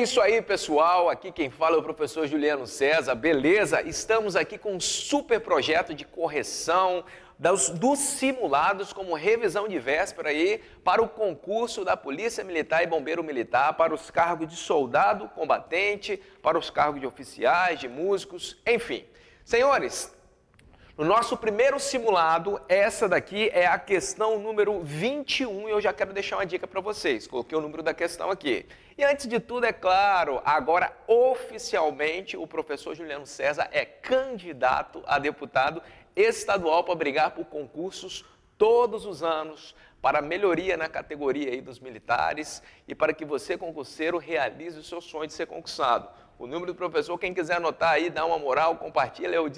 isso aí, pessoal. Aqui quem fala é o professor Juliano César, beleza? Estamos aqui com um super projeto de correção dos simulados como revisão de véspera aí para o concurso da Polícia Militar e Bombeiro Militar, para os cargos de soldado combatente, para os cargos de oficiais, de músicos, enfim. Senhores, no nosso primeiro simulado, essa daqui é a questão número 21 e eu já quero deixar uma dica para vocês. Coloquei o número da questão aqui. E antes de tudo, é claro, agora oficialmente o professor Juliano César é candidato a deputado estadual para brigar por concursos todos os anos para melhoria na categoria aí dos militares e para que você, concurseiro, realize o seu sonho de ser concursado. O número do professor, quem quiser anotar aí, dá uma moral, compartilha, é o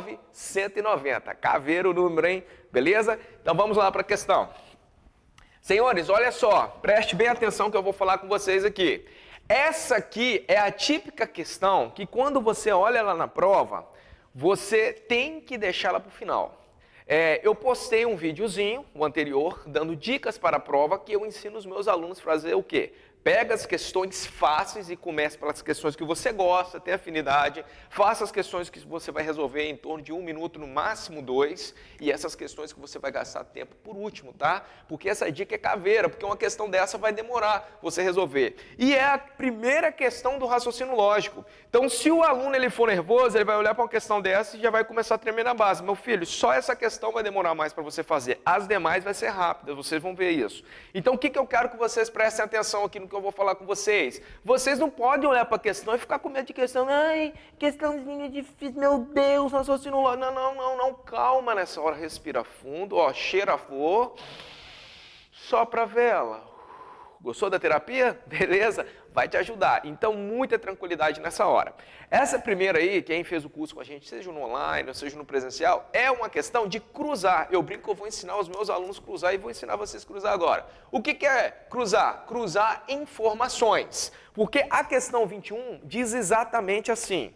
19190. Caveiro o número, hein? Beleza? Então vamos lá para a questão. Senhores, olha só, preste bem atenção que eu vou falar com vocês aqui. Essa aqui é a típica questão que quando você olha lá na prova, você tem que deixá-la para o final. Eu postei um videozinho, o anterior, dando dicas para a prova que eu ensino os meus alunos a fazer o quê? Pega as questões fáceis e comece pelas questões que você gosta, tem afinidade, faça as questões que você vai resolver em torno de 1 minuto, no máximo 2, e essas questões que você vai gastar tempo por último, tá? Porque essa dica é caveira, porque uma questão dessa vai demorar você resolver. E é a primeira questão do raciocínio lógico. Então, se o aluno ele for nervoso, ele vai olhar para uma questão dessa e já vai começar a tremer na base. Meu filho, só essa questão vai demorar mais para você fazer. As demais vai ser rápidas, vocês vão ver isso. Então, o que eu quero que vocês prestem atenção aqui no que eu vou falar com vocês? Vocês não podem olhar para a questão e ficar com medo de questão. Ai, questãozinha difícil, meu Deus, raciocínio lógico. Não, calma nessa hora, respira fundo, ó, cheira a flor, sopra a vela. Gostou da terapia? Beleza? Vai te ajudar. Então, muita tranquilidade nessa hora. Essa primeira aí, quem fez o curso com a gente, seja no online ou seja no presencial, é uma questão de cruzar. Eu brinco que eu vou ensinar os meus alunos a cruzar e vou ensinar vocês a cruzar agora. O que é cruzar? Cruzar informações. Porque a questão 21 diz exatamente assim.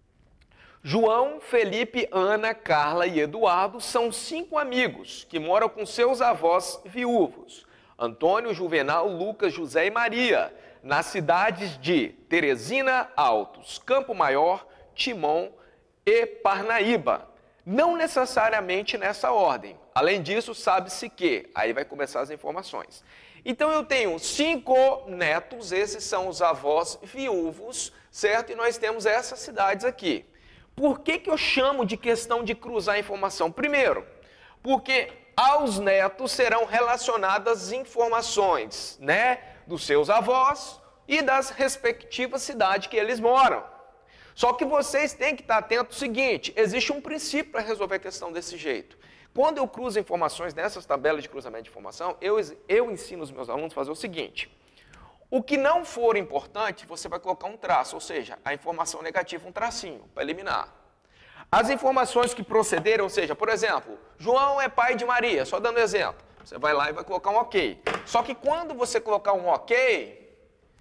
João, Felipe, Ana, Carla e Eduardo são 5 amigos que moram com seus avós viúvos. Antônio, Juvenal, Lucas, José e Maria, nas cidades de Teresina, Altos, Campo Maior, Timon e Parnaíba. Não necessariamente nessa ordem. Além disso, sabe-se que... Aí vai começar as informações. Então eu tenho 5 netos, esses são os avós viúvos, certo? E nós temos essas cidades aqui. Por que eu chamo de questão de cruzar a informação? Primeiro, porque aos netos serão relacionadas informações, né, dos seus avós e das respectivas cidades que eles moram. Só que vocês têm que estar atentos ao seguinte, existe um princípio para resolver a questão desse jeito. Quando eu cruzo informações nessas tabelas de cruzamento de informação, eu ensino os meus alunos a fazer o seguinte. O que não for importante, você vai colocar um traço, ou seja, a informação negativa, um tracinho, para eliminar. As informações que procederam, ou seja, por exemplo, João é pai de Maria, só dando exemplo. Você vai lá e vai colocar um ok. Só que quando você colocar um ok,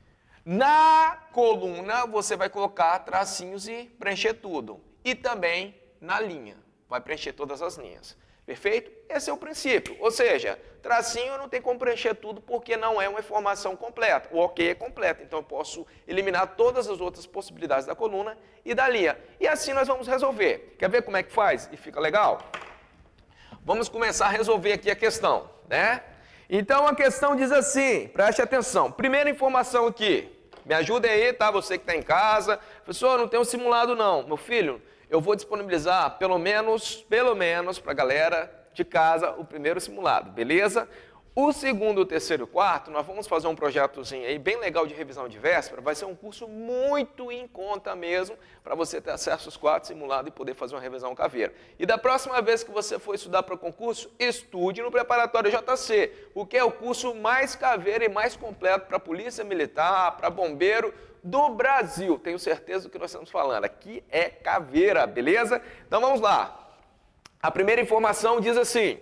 na coluna você vai colocar tracinhos e preencher tudo. E também na linha, vai preencher todas as linhas. Perfeito? Esse é o princípio. Ou seja, tracinho não tem como preencher tudo porque não é uma informação completa. O ok é completo, então eu posso eliminar todas as outras possibilidades da coluna e da linha. E assim nós vamos resolver. Quer ver como é que faz? E fica legal? Vamos começar a resolver aqui a questão, né? Então a questão diz assim, preste atenção. Primeira informação aqui. Me ajudem aí, tá? Você que está em casa. Professor, não tem um simulado não. Meu filho, eu vou disponibilizar pelo menos para a galera de casa o primeiro simulado, beleza? O segundo, o terceiro e o quarto, nós vamos fazer um projetozinho aí bem legal de revisão de véspera. Vai ser um curso muito em conta mesmo para você ter acesso aos 4 simulados e poder fazer uma revisão caveira. E da próxima vez que você for estudar para o concurso, estude no preparatório JC, porque é o curso mais caveira e mais completo para a Polícia Militar, para bombeiro do Brasil. Tenho certeza do que nós estamos falando. Aqui é caveira, beleza? Então vamos lá. A primeira informação diz assim.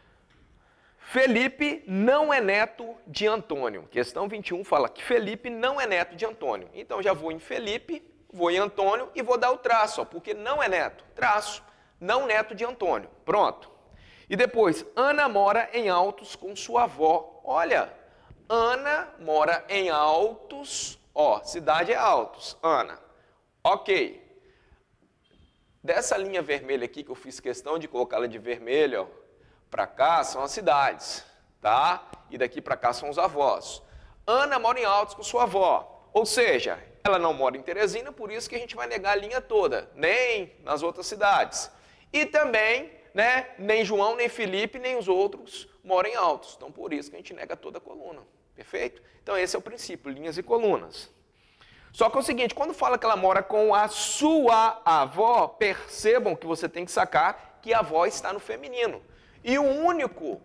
Felipe não é neto de Antônio. Questão 21 fala que Felipe não é neto de Antônio. Então já vou em Felipe, vou em Antônio e vou dar o traço, ó, porque não é neto. Traço, não neto de Antônio. Pronto. E depois, Ana mora em Altos com sua avó. Olha, Ana mora em Altos, Ó, cidade é Altos, Ana. Ok. Dessa linha vermelha aqui, que eu fiz questão de colocá-la de vermelho, para cá são as cidades, tá? E daqui para cá são os avós. Ana mora em Altos com sua avó, ou seja, ela não mora em Teresina, por isso que a gente vai negar a linha toda, nem nas outras cidades. E também, né, nem João, nem Felipe, nem os outros moram em Altos, então por isso que a gente nega toda a coluna, perfeito? Então esse é o princípio, linhas e colunas. Só que é o seguinte, quando fala que ela mora com a sua avó, percebam que você tem que sacar que a avó está no feminino. E o único,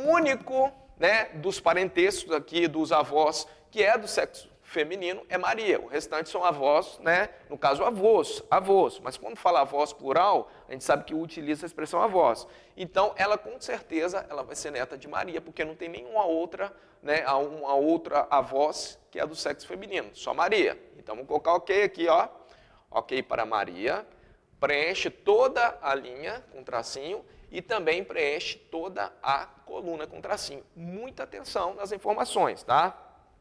né, dos parentescos aqui, dos avós, que é do sexo feminino, é Maria. O restante são avós, né, no caso avós. Mas quando fala avós plural, a gente sabe que utiliza a expressão avós. Então, ela com certeza ela vai ser neta de Maria, porque não tem nenhuma outra, né, uma outra avós que é do sexo feminino, só Maria. Então, vamos colocar ok aqui, ó. Ok para Maria. Preenche toda a linha com tracinho e também preenche toda a coluna com tracinho. Muita atenção nas informações, tá?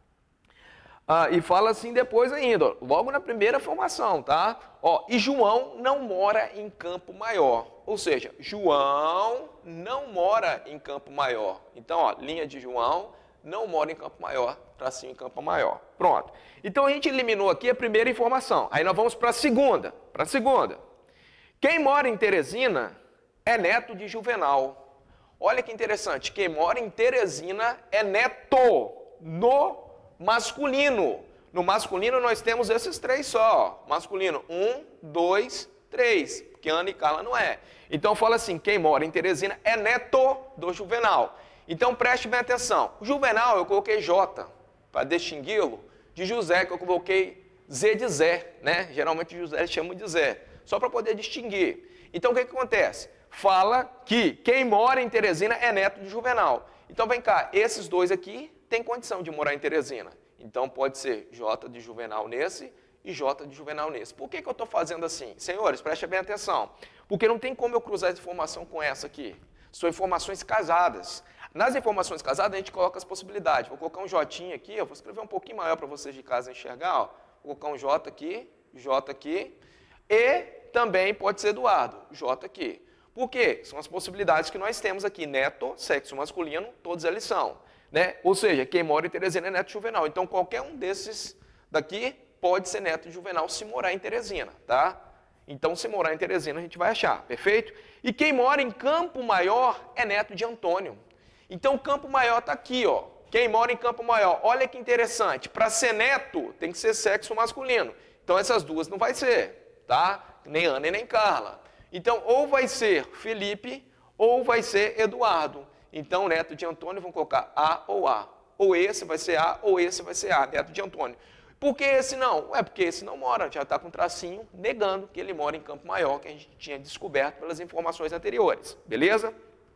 E fala assim depois ainda, ó, logo na primeira formação, tá? Ó, e João não mora em Campo Maior. Ou seja, João não mora em Campo Maior. Então, ó, linha de João não mora em Campo Maior, tracinho em Campo Maior. Pronto. Então, a gente eliminou aqui a primeira informação. Aí nós vamos para a segunda. Quem mora em Teresina é neto de Juvenal. Olha que interessante. Quem mora em Teresina é neto no masculino. No masculino nós temos esses três só. Masculino 1, 2, 3. Porque Ana e Carla não é. Então fala assim, quem mora em Teresina é neto do Juvenal. Então preste bem atenção. O Juvenal eu coloquei J para distingui-lo de José, que eu coloquei Z de Zé, né? Geralmente José eles chamam de Zé, só para poder distinguir. Então o que acontece? Fala que quem mora em Teresina é neto de Juvenal. Então vem cá, esses dois aqui têm condição de morar em Teresina. Então pode ser J de Juvenal nesse e J de Juvenal nesse. Por que eu estou fazendo assim? Senhores, prestem bem atenção. Porque não tem como eu cruzar essa informação com essa aqui. São informações casadas. Nas informações casadas, a gente coloca as possibilidades. Vou colocar um J aqui, eu vou escrever um pouquinho maior para vocês de casa enxergar. Ó. Vou colocar um J aqui. E também pode ser Eduardo, J aqui. Por quê? São as possibilidades que nós temos aqui. Neto, sexo masculino, todos eles são. Né? Ou seja, quem mora em Teresina é neto de Juvenal. Então, qualquer um desses daqui pode ser neto de Juvenal se morar em Teresina, tá? Então, se morar em Teresina, a gente vai achar, perfeito? E quem mora em Campo Maior é neto de Antônio. Então, Campo Maior está aqui, ó. Quem mora em Campo Maior, olha que interessante. Para ser neto, tem que ser sexo masculino. Então, essas duas não vai ser, tá? Nem Ana e nem Carla. Então, ou vai ser Felipe, ou vai ser Eduardo. Então, neto de Antônio, vamos colocar A. Ou esse vai ser A, ou esse vai ser A, neto de Antônio. Por que esse não? Porque esse não mora, já está com tracinho negando que ele mora em Campo Maior, que a gente tinha descoberto pelas informações anteriores. Beleza?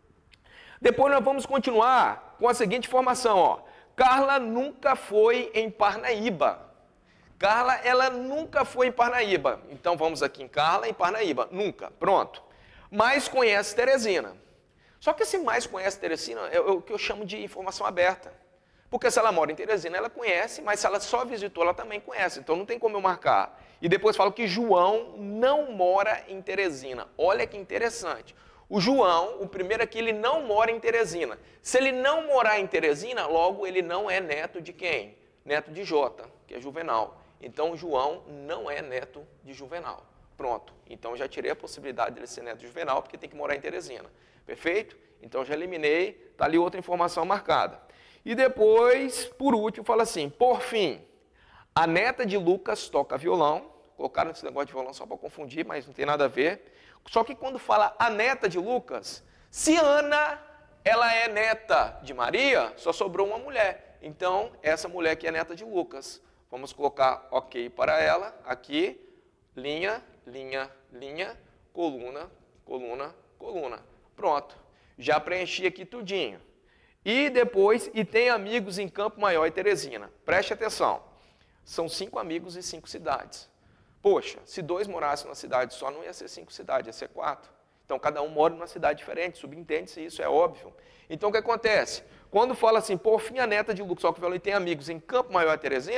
Depois nós vamos continuar com a seguinte informação, ó. Carla nunca foi em Parnaíba. Carla, ela nunca foi em Parnaíba. Então vamos aqui em Carla, em Parnaíba. Nunca. Pronto. Mas conhece Teresina. Só que esse mais conhece Teresina é o que eu chamo de informação aberta. Porque se ela mora em Teresina, ela conhece, mas se ela só visitou, ela também conhece. Então não tem como eu marcar. E depois falo que João não mora em Teresina. Olha que interessante. O João, o primeiro aqui, ele não mora em Teresina. Se ele não morar em Teresina, logo ele não é neto de quem? Neto de Jota, que é Juvenal. Então João não é neto de Juvenal. Pronto. Então já tirei a possibilidade dele ser neto de Juvenal, porque tem que morar em Teresina. Perfeito? Então já eliminei, está ali outra informação marcada. E depois, por último, fala assim, por fim, a neta de Lucas toca violão. Colocaram esse negócio de violão só para confundir, mas não tem nada a ver. Só que quando fala a neta de Lucas, se Ana, ela é neta de Maria, só sobrou uma mulher. Então, essa mulher que é neta de Lucas. Vamos colocar ok para ela, aqui, linha, linha, linha, coluna, coluna, coluna. Pronto, já preenchi aqui tudinho. E depois, e tem amigos em Campo Maior e Teresina. Preste atenção, são 5 amigos e 5 cidades. Poxa, se 2 morassem numa cidade só, não ia ser 5 cidades, ia ser 4. Então, cada um mora numa cidade diferente, subentende-se isso, é óbvio. Então, o que acontece? Quando fala assim, por fim, a neta de Lucas, só que o violão tem amigos em Campo Maior e Teresina,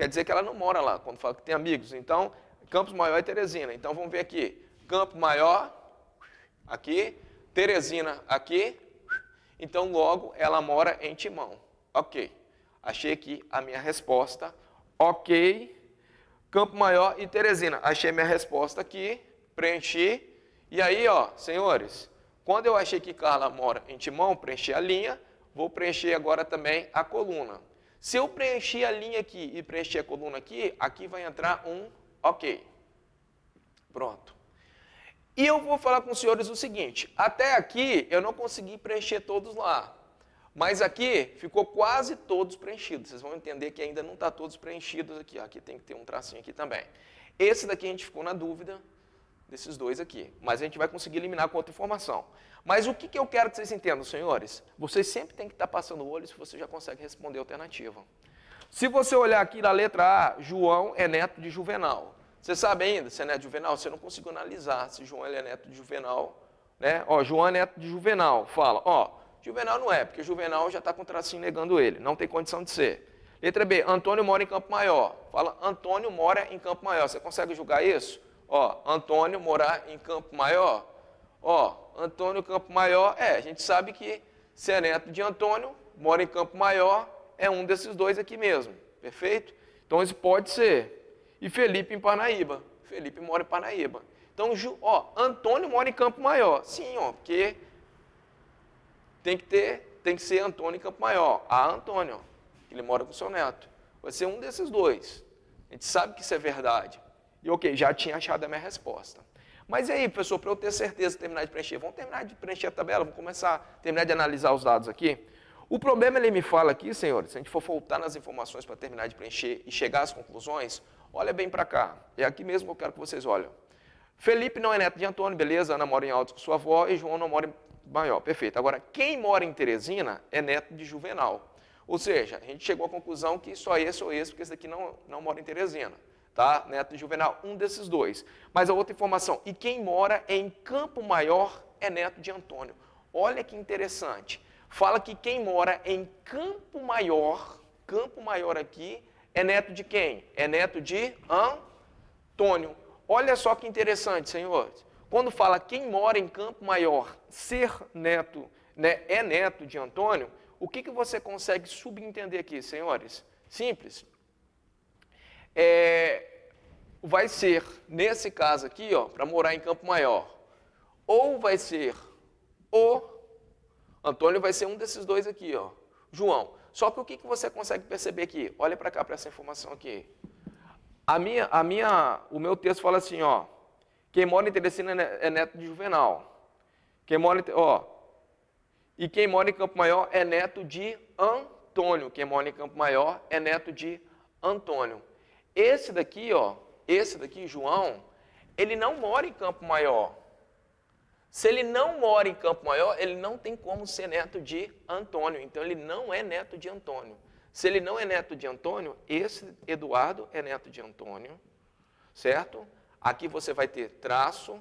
quer dizer que ela não mora lá, quando fala que tem amigos. Então, Campos Maior e Teresina. Então, vamos ver aqui. Campo Maior, aqui. Teresina, aqui. Então, logo, ela mora em Timão. Ok. Achei aqui a minha resposta. Ok. Campo Maior e Teresina. Achei minha resposta aqui. Preenchi. E aí, ó, senhores, quando eu achei que Carla mora em Timão, preenchi a linha. Vou preencher agora também a coluna. Se eu preencher a linha aqui e preencher a coluna aqui, aqui vai entrar um ok. Pronto. E eu vou falar com os senhores o seguinte, até aqui eu não consegui preencher todos lá, mas aqui ficou quase todos preenchidos. Vocês vão entender que ainda não está todos preenchidos aqui. Aqui tem que ter um tracinho aqui também. Esse daqui a gente ficou na dúvida desses dois aqui, mas a gente vai conseguir eliminar com outra informação. Mas o que eu quero que vocês entendam, senhores? Vocês sempre têm que estar passando o olho se você já consegue responder a alternativa. Se você olhar aqui na letra A, João é neto de Juvenal. Você sabe ainda se é neto de Juvenal? Você não conseguiu analisar se João ele é neto de Juvenal. Né? Ó, João é neto de Juvenal. Fala, ó, Juvenal não é, porque Juvenal já está com o tracinho negando ele. Não tem condição de ser. Letra B, Antônio mora em Campo Maior. Fala, Antônio mora em Campo Maior. Você consegue julgar isso? Ó, Antônio morar em Campo Maior. Ó, Antônio Campo Maior, a gente sabe que se é neto de Antônio, mora em Campo Maior, é um desses dois aqui mesmo, perfeito? Então, isso pode ser. E Felipe em Parnaíba. Felipe mora em Parnaíba. Então, ó, Antônio mora em Campo Maior. Sim, ó, porque tem que ser Antônio em Campo Maior. A Antônio, ó, ele mora com o seu neto. Vai ser um desses dois. A gente sabe que isso é verdade. E ok, já tinha achado a minha resposta. Mas e aí, professor, para eu ter certeza de terminar de preencher? Vamos terminar de preencher a tabela? Vamos começar a terminar de analisar os dados aqui? O problema, ele me fala aqui, senhores, se a gente for voltar nas informações para terminar de preencher e chegar às conclusões, olha bem para cá. É aqui mesmo que eu quero que vocês olhem. Felipe não é neto de Antônio, beleza? Ana mora em Altos com sua avó e João não mora em Maior, perfeito. Agora, quem mora em Teresina é neto de Juvenal. Ou seja, a gente chegou à conclusão que só esse ou esse, porque esse daqui não mora em Teresina. Tá? Neto de Juvenal, um desses dois. Mas a outra informação, e quem mora em Campo Maior é neto de Antônio. Olha que interessante. Fala que quem mora em Campo Maior aqui, é neto de quem? É neto de Antônio. Olha só que interessante, senhores. Quando fala quem mora em Campo Maior ser neto, né, é neto de Antônio, o que você consegue subentender aqui, senhores? Simples. Vai ser, nesse caso aqui, para morar em Campo Maior, ou vai ser o Antônio, vai ser um desses dois aqui, ó, João. Só que o que você consegue perceber aqui? Olha para cá, para essa informação aqui. O meu texto fala assim, ó, quem mora em Teresina é neto de Juvenal. E quem mora em Campo Maior é neto de Antônio. Quem mora em Campo Maior é neto de Antônio. Esse daqui, João, ele não mora em Campo Maior. Se ele não mora em Campo Maior, ele não tem como ser neto de Antônio. Então, ele não é neto de Antônio. Se ele não é neto de Antônio, esse Eduardo é neto de Antônio, certo? Aqui você vai ter traço,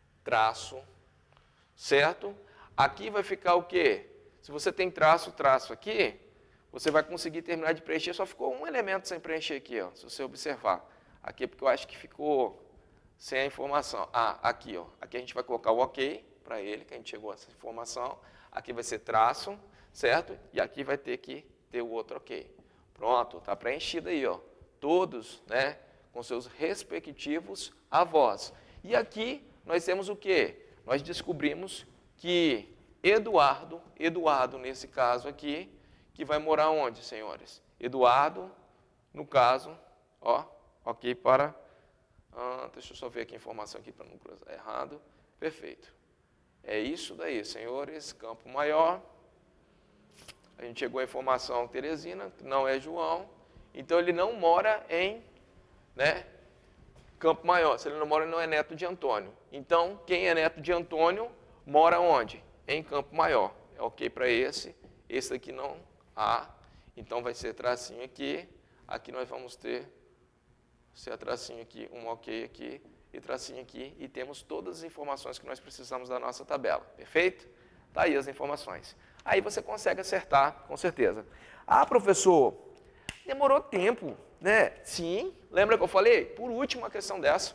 certo? Aqui vai ficar o quê? Se você tem traço aqui, você vai conseguir terminar de preencher, só ficou um elemento sem preencher aqui, ó, se você observar. Aqui é porque eu acho que ficou sem a informação. Aqui, ó, aqui a gente vai colocar o ok para ele, que a gente chegou a essa informação. Aqui vai ser traço, certo? E aqui vai ter que ter o outro ok. Pronto, está preenchido aí, ó. Todos, né, com seus respectivos avós. E aqui nós temos o quê? Nós descobrimos que Eduardo nesse caso aqui, que vai morar onde, senhores? Eduardo, no caso, ó, ok para... deixa eu só ver aqui a informação aqui para não cruzar errado. Perfeito. É isso daí, senhores. Campo Maior. A gente chegou à informação Teresina, que não é João. Então, ele não mora em, né, Campo Maior. Se ele não mora, ele não é neto de Antônio. Então, quem é neto de Antônio, mora onde? Em Campo Maior. É ok para esse. Esse aqui não há. Então, vai ser tracinho aqui. Aqui nós vamos ter... Se é tracinho aqui, um ok aqui e tracinho aqui, e temos todas as informações que nós precisamos da nossa tabela, perfeito? Tá aí as informações. Aí você consegue acertar, com certeza. Ah, professor, demorou tempo. né? Sim, lembra que eu falei? Por último, uma questão dessa.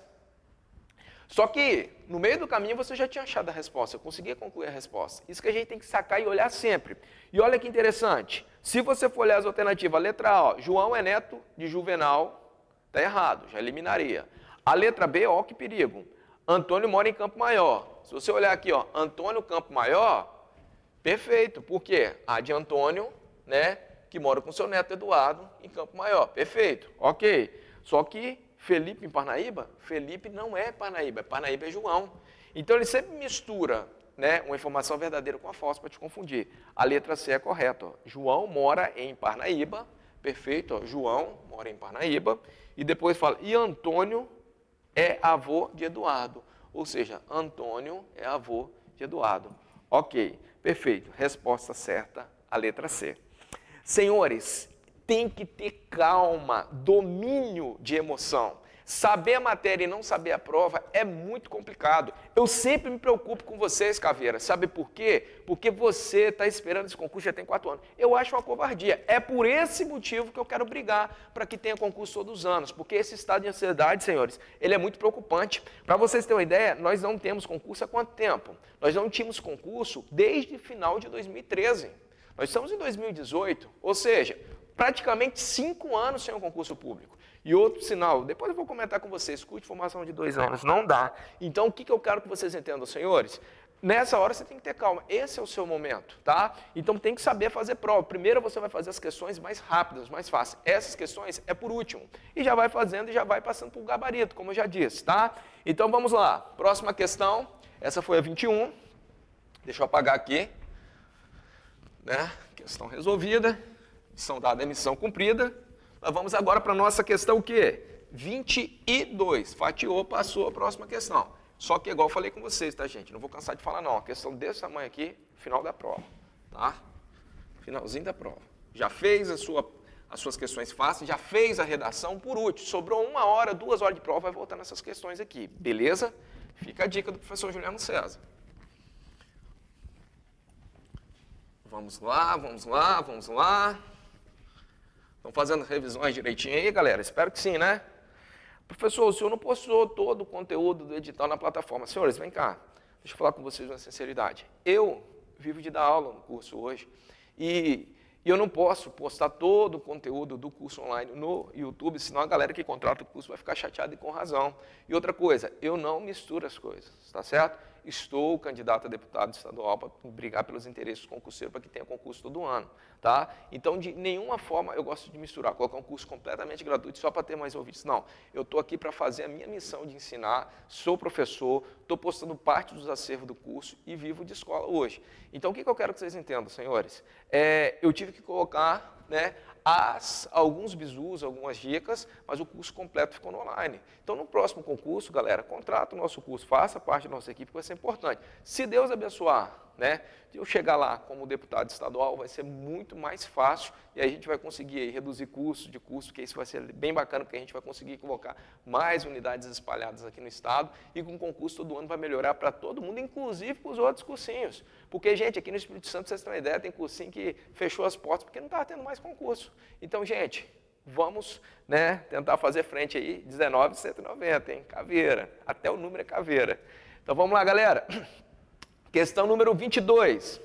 Só que, no meio do caminho, você já tinha achado a resposta, eu conseguia concluir a resposta. Isso que a gente tem que sacar e olhar sempre. E olha que interessante, se você for olhar as alternativas, a letra A, ó, João é neto de Juvenal, está errado, já eliminaria. A letra B, ó, que perigo, Antônio mora em Campo Maior. Se você olhar aqui, ó, Antônio Campo Maior, perfeito, por quê? A de Antônio, né, que mora com seu neto Eduardo em Campo Maior, perfeito, ok. Só que Felipe em Parnaíba, Felipe não é Parnaíba é João. Então ele sempre mistura, né, uma informação verdadeira com a falsa para te confundir. A letra C é correta, ó. João mora em Parnaíba, perfeito, ó. João mora em Parnaíba, e depois fala, e Antônio é avô de Eduardo, ou seja, Antônio é avô de Eduardo. Ok, perfeito, resposta certa, a letra C. Senhores, tem que ter calma, domínio de emoção. Saber a matéria e não saber a prova é muito complicado. Eu sempre me preocupo com vocês, Caveira. Sabe por quê? Porque você está esperando esse concurso já tem 4 anos. Eu acho uma covardia. É por esse motivo que eu quero brigar para que tenha concurso todos os anos. Porque esse estado de ansiedade, senhores, ele é muito preocupante. Para vocês terem uma ideia, nós não temos concurso há quanto tempo? Nós não tínhamos concurso desde final de 2013. Nós estamos em 2018, ou seja, praticamente 5 anos sem um concurso público. E outro sinal, depois eu vou comentar com vocês, escute de formação de 2 anos, não dá. Então, o que eu quero que vocês entendam, senhores? Nessa hora você tem que ter calma, esse é o seu momento, tá? Então tem que saber fazer prova. Primeiro você vai fazer as questões mais rápidas, mais fáceis. Essas questões é por último. E já vai fazendo e já vai passando por gabarito, como eu já disse, tá? Então vamos lá, próxima questão, essa foi a 21. Deixa eu apagar aqui. Né? Questão resolvida, missão dada é missão cumprida. Nós vamos agora para a nossa questão o quê? 22. Fatiou, passou a próxima questão. Só que igual eu falei com vocês, tá, gente? Não vou cansar de falar, não. A questão desse tamanho aqui, final da prova. Tá? Finalzinho da prova. Já fez as suas questões fáceis, já fez a redação, por último. Sobrou 1 hora, 2 horas de prova, vai voltar nessas questões aqui. Beleza? Fica a dica do professor Juliano César. Vamos lá, vamos lá, vamos lá. Estão fazendo revisões direitinho aí, galera? Espero que sim, né? Professor, o senhor não postou todo o conteúdo do edital na plataforma. Senhores, vem cá. Deixa eu falar com vocês com sinceridade. Eu vivo de dar aula no curso hoje e eu não posso postar todo o conteúdo do curso online no YouTube, senão a galera que contrata o curso vai ficar chateada e com razão. E outra coisa, eu não misturo as coisas, tá certo? Estou candidato a deputado estadual para brigar pelos interesses concurseiros para que tenha concurso todo ano, tá? Então, de nenhuma forma eu gosto de misturar, colocar um curso completamente gratuito só para ter mais ouvintes. Não, eu estou aqui para fazer a minha missão de ensinar, sou professor, estou postando parte dos acervos do curso e vivo de escola hoje. Então, o que eu quero que vocês entendam, senhores? Eu tive que colocar, né, alguns bizus, algumas dicas, mas o curso completo ficou no online. Então, no próximo concurso, galera, contrata o nosso curso, faça parte da nossa equipe, que vai ser importante. Se Deus abençoar, né, eu chegar lá como deputado estadual, vai ser muito mais fácil e aí a gente vai conseguir aí reduzir custo, porque isso vai ser bem bacana, porque a gente vai conseguir colocar mais unidades espalhadas aqui no estado e com o concurso todo ano vai melhorar para todo mundo, inclusive para os outros cursinhos. Porque, gente, aqui no Espírito Santo, vocês têm uma ideia, tem cursinho que fechou as portas porque não estava tendo mais concurso. Então, gente, vamos, né, tentar fazer frente aí, 19,190, hein, Caveira, até o número é Caveira. Então, vamos lá, galera. Questão número 22.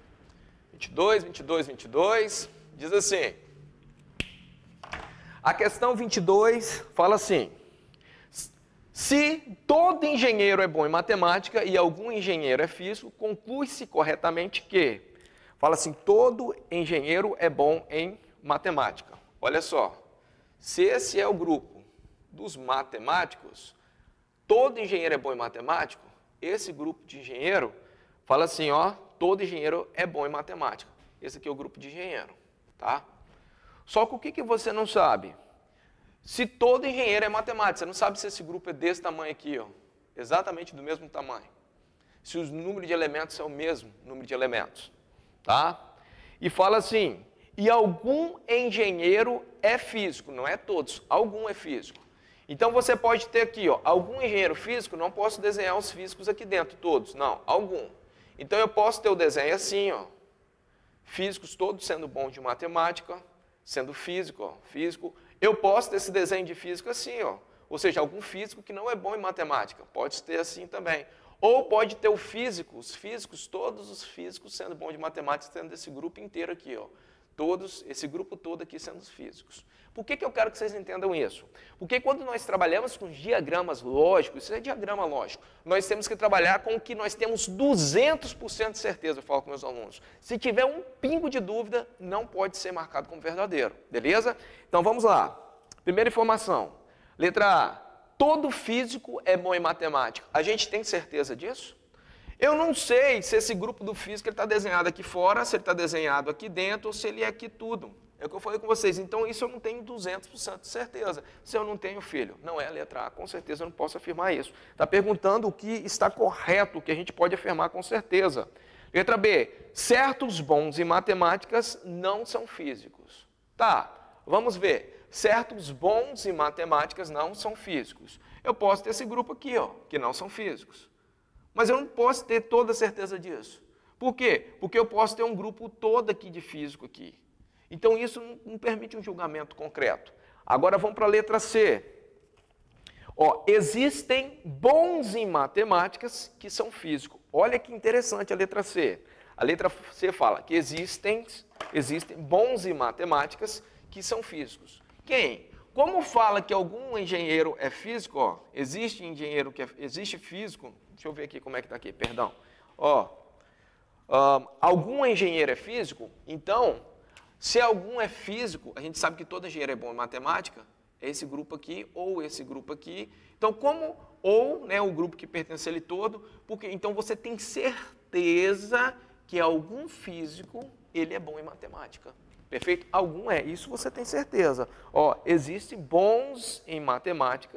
22, diz assim. A questão 22 fala assim. Se todo engenheiro é bom em matemática e algum engenheiro é físico, conclui-se corretamente que... Fala assim, todo engenheiro é bom em matemática. Olha só, se esse é o grupo dos matemáticos, todo engenheiro é bom em matemática, esse grupo de engenheiro fala assim, ó, todo engenheiro é bom em matemática. Esse aqui é o grupo de engenheiro, tá? Só que o que você não sabe? Se todo engenheiro é matemático, você não sabe se esse grupo é desse tamanho aqui, ó, exatamente do mesmo tamanho. Se os números de elementos são o mesmo número de elementos, tá? E fala assim, e algum engenheiro é físico, não é todos, algum é físico. Então você pode ter aqui, ó, algum engenheiro físico, não posso desenhar os físicos aqui dentro, todos, não, algum. Então eu posso ter o desenho assim, ó, físicos todos sendo bons de matemática, sendo físico, ó, físico. Eu posso ter esse desenho de físico assim, ó. Ou seja, algum físico que não é bom em matemática. Pode ter assim também. Ou pode ter o físico, os físicos, todos os físicos sendo bons de matemática, sendo desse grupo inteiro aqui, ó. Todos, esse grupo todo aqui sendo os físicos. Por que eu quero que vocês entendam isso? Porque quando nós trabalhamos com diagramas lógicos, isso é diagrama lógico, nós temos que trabalhar com o que nós temos 200% de certeza, eu falo com meus alunos. Se tiver um pingo de dúvida, não pode ser marcado como verdadeiro, beleza? Então vamos lá. Primeira informação. Letra A. Todo físico é bom em matemática. A gente tem certeza disso? Eu não sei se esse grupo do físico está desenhado aqui fora, se ele está desenhado aqui dentro, ou se ele é aqui tudo. É o que eu falei com vocês. Então, isso eu não tenho 200% de certeza. Se eu não tenho filho, não é a letra A, com certeza eu não posso afirmar isso. Está perguntando o que está correto, o que a gente pode afirmar com certeza. Letra B. Certos bons em matemáticas não são físicos. Tá, vamos ver. Certos bons em matemáticas não são físicos. Eu posso ter esse grupo aqui, ó, que não são físicos. Mas eu não posso ter toda a certeza disso. Por quê? Porque eu posso ter um grupo todo aqui de físico aqui. Então isso não permite um julgamento concreto. Agora vamos para a letra C. Ó, existem bons em matemáticas que são físicos. Olha que interessante a letra C. A letra C fala que existem bons em matemáticas que são físicos. Quem? Como fala que algum engenheiro é físico, ó, existe engenheiro que existe físico, deixa eu ver aqui como é que está aqui, perdão. Ó, algum engenheiro é físico, então, se algum é físico, a gente sabe que todo engenheiro é bom em matemática, é esse grupo aqui ou esse grupo aqui. Então, como ou, né, o grupo que pertence a ele todo, porque então você tem certeza que algum físico, ele é bom em matemática. Perfeito? Algum é, isso você tem certeza. Ó, existem bons em matemática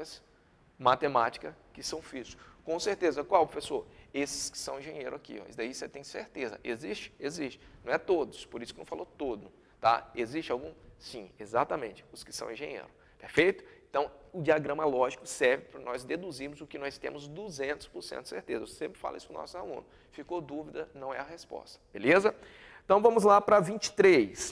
que são físicos. Com certeza. Qual, professor? Esses que são engenheiro aqui, ó. Isso daí você tem certeza. Existe? Existe. Não é todos, por isso que não falou todo. Tá? Existe algum? Sim, exatamente. Os que são engenheiro. Perfeito? Então, o diagrama lógico serve para nós deduzirmos o que nós temos 200% de certeza. Eu sempre falo isso para o nosso aluno. Ficou dúvida, não é a resposta. Beleza? Então, vamos lá para 23.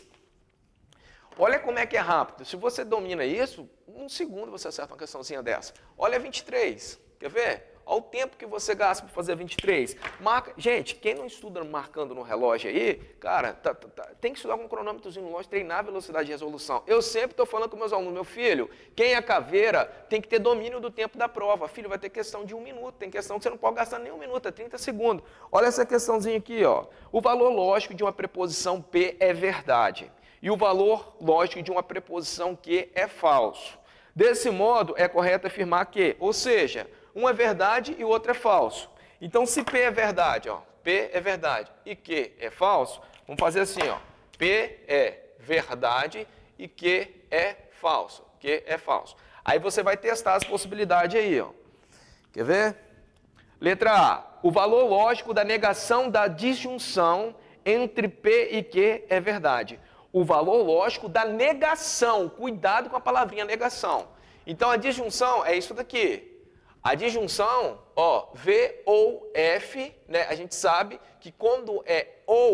Olha como é que é rápido. Se você domina isso, um segundo você acerta uma questãozinha dessa. Olha 23. Quer ver? Olha o tempo que você gasta para fazer 23. Marca. Gente, quem não estuda marcando no relógio aí, cara, tem que estudar com um cronômetrozinho no relógio, treinar a velocidade de resolução. Eu sempre estou falando com meus alunos, meu filho, quem é caveira tem que ter domínio do tempo da prova. Filho, vai ter questão de 1 minuto, tem questão que você não pode gastar nem 1 minuto, é 30 segundos. Olha essa questãozinha aqui, ó. O valor lógico de uma preposição P é verdade. E o valor lógico de uma preposição que é falso. Desse modo, é correto afirmar que, ou seja, um é verdade e o outro é falso. Então, se P é verdade, ó, P é verdade e Q é falso, vamos fazer assim, ó, P é verdade e Q é falso. Q é falso. Aí você vai testar as possibilidades aí, ó. Quer ver? Letra A. O valor lógico da negação da disjunção entre P e Q é verdade. O valor lógico da negação. Cuidado com a palavrinha negação. Então, a disjunção é isso daqui. A disjunção, ó, V ou F, né, a gente sabe que quando é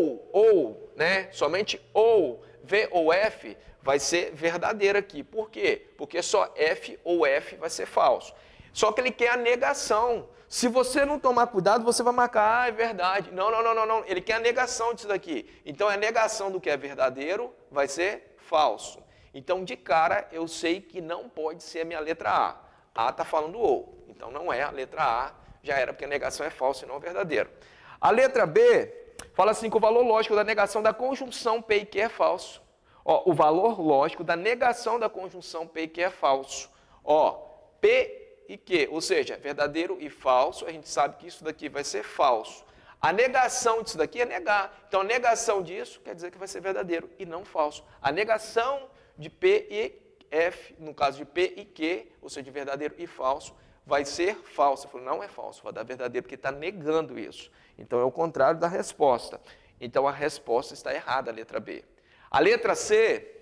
ou, né, somente ou, V ou F, vai ser verdadeiro aqui. Por quê? Porque só F ou F vai ser falso. Só que ele quer a negação. Se você não tomar cuidado, você vai marcar, é verdade. Não. Ele quer a negação disso daqui. Então, a negação do que é verdadeiro vai ser falso. Então, de cara, eu sei que não pode ser a minha letra A. A está falando ou. Então, não é a letra A. Já era, porque a negação é falsa e não verdadeiro. A letra B fala assim que o valor lógico da negação da conjunção P e Q é falso. Ó, o valor lógico da negação da conjunção P e Q é falso. Ó, P e Q, ou seja, verdadeiro e falso, a gente sabe que isso daqui vai ser falso. A negação disso daqui é negar. Então, a negação disso quer dizer que vai ser verdadeiro e não falso. A negação de P e F, no caso de P e Q, ou seja, de verdadeiro e falso, vai ser falso. Eu falo, não é falso, vai dar verdadeiro, porque está negando isso. Então, é o contrário da resposta. Então, a resposta está errada, a letra B. A letra C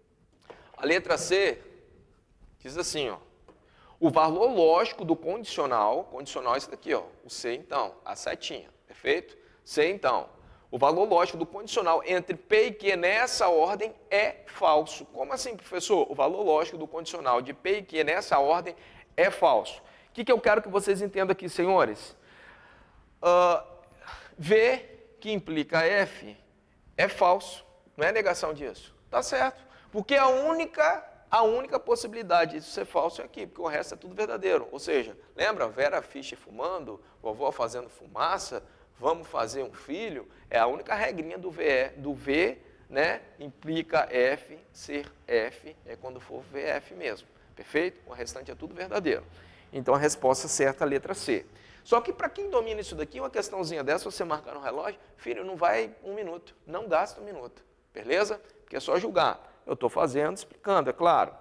diz assim, ó. O valor lógico do condicional é esse daqui, ó, o C então, a setinha, perfeito? C então, O valor lógico do condicional entre P e Q nessa ordem é falso. Como assim, professor? O valor lógico do condicional de P e Q nessa ordem é falso. O que eu quero que vocês entendam aqui, senhores? V, que implica F, é falso. Não é negação disso. Tá certo. Porque a única possibilidade disso ser falso é aqui, porque o resto é tudo verdadeiro. Ou seja, lembra Vera Fischer fumando, vovó fazendo fumaça, vamos fazer um filho? É a única regrinha do V, né? Implica F, ser F, é quando for VF mesmo. Perfeito? O restante é tudo verdadeiro. Então a resposta certa é a letra C. Só que para quem domina isso daqui, uma questãozinha dessa, você marcar no relógio, filho, não vai 1 minuto, não gasta 1 minuto, beleza? Porque é só julgar. Eu estou fazendo, explicando, é claro.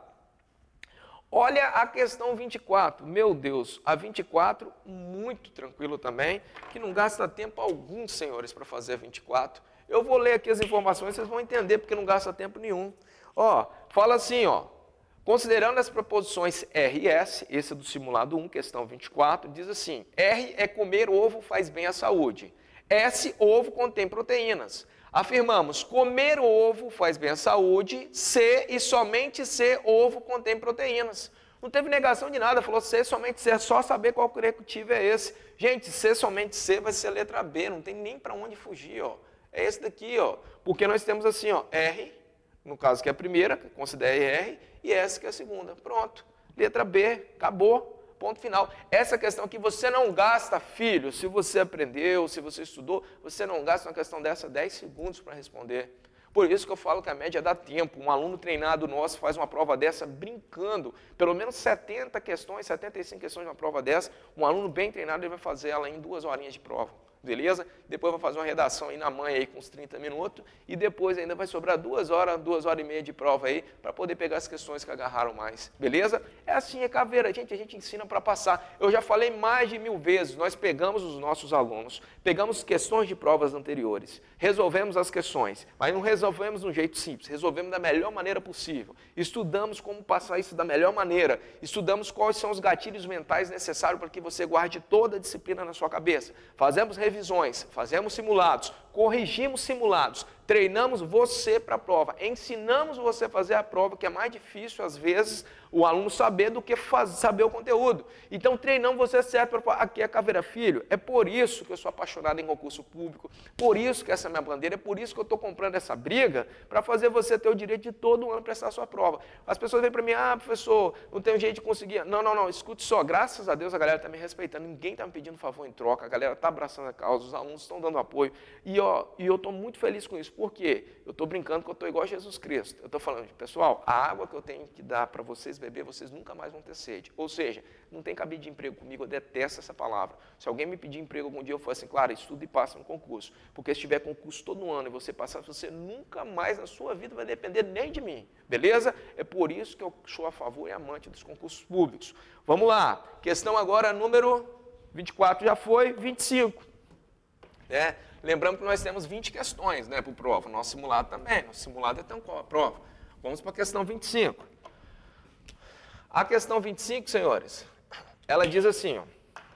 Olha a questão 24, meu Deus, a 24, muito tranquilo também, que não gasta tempo algum, senhores, para fazer a 24. Eu vou ler aqui as informações, vocês vão entender porque não gasta tempo nenhum. Ó, fala assim, ó. Considerando as proposições R e S, esse é do simulado 1, questão 24, diz assim, R é comer ovo faz bem à saúde. S, ovo contém proteínas. Afirmamos, comer ovo faz bem à saúde, C e somente C, ovo contém proteínas. Não teve negação de nada, falou C, somente C, é só saber qual corretivo é esse. Gente, C, somente C vai ser a letra B, não tem nem para onde fugir, ó. É esse daqui, ó, porque nós temos assim, ó, R, no caso que é a primeira, considere R, e S que é a segunda. Pronto, letra B, acabou. Ponto final. Essa questão que você não gasta, filho, se você aprendeu, se você estudou, você não gasta uma questão dessa 10 segundos para responder. Por isso que eu falo que a média dá tempo. Um aluno treinado nosso faz uma prova dessa brincando. Pelo menos 70 questões, 75 questões de uma prova dessa. Um aluno bem treinado ele vai fazer ela em 2 horinhas de prova. Beleza? Depois vai fazer uma redação aí na manhã aí com uns 30 minutos e depois ainda vai sobrar 2 horas, 2 horas e meia de prova aí para poder pegar as questões que agarraram mais. Beleza? É assim, é caveira, gente, a gente ensina para passar. Eu já falei mais de 1000 vezes, nós pegamos os nossos alunos, pegamos questões de provas anteriores, resolvemos as questões, mas não resolvemos de um jeito simples, resolvemos da melhor maneira possível. Estudamos como passar isso da melhor maneira, estudamos quais são os gatilhos mentais necessários para que você guarde toda a disciplina na sua cabeça. Fazemos revisões, fazemos simulados, corrigimos simulados, treinamos você para a prova, ensinamos você a fazer a prova, que é mais difícil, às vezes, o aluno saber do que saber o conteúdo. Então, treinamos você certo para aqui é Caveira Filho. É por isso que eu sou apaixonado em concurso público, por isso que essa é a minha bandeira, é por isso que eu estou comprando essa briga, para fazer você ter o direito de todo ano prestar a sua prova. As pessoas vêm para mim, professor, não tem um jeito de conseguir. Não, escute só, graças a Deus a galera está me respeitando, ninguém está me pedindo favor em troca, a galera está abraçando a causa, os alunos estão dando apoio. E eu estou muito feliz com isso. Por quê? Eu estou brincando que eu estou igual a Jesus Cristo. Eu estou falando, pessoal, a água que eu tenho que dar para vocês beber, vocês nunca mais vão ter sede. Ou seja, não tem cabide de emprego comigo, eu detesto essa palavra. Se alguém me pedir emprego algum dia, eu falo assim, claro, estuda e passa no concurso. Porque se tiver concurso todo ano e você passar, você nunca mais na sua vida vai depender nem de mim. Beleza? É por isso que eu sou a favor e amante dos concursos públicos. Vamos lá. Questão agora número 24 já foi, 25. Né? Lembrando que nós temos 20 questões, né, para prova. Nosso simulado também. Nosso simulado é tão qual a prova. Vamos para a questão 25. A questão 25, senhores, ela diz assim, ó,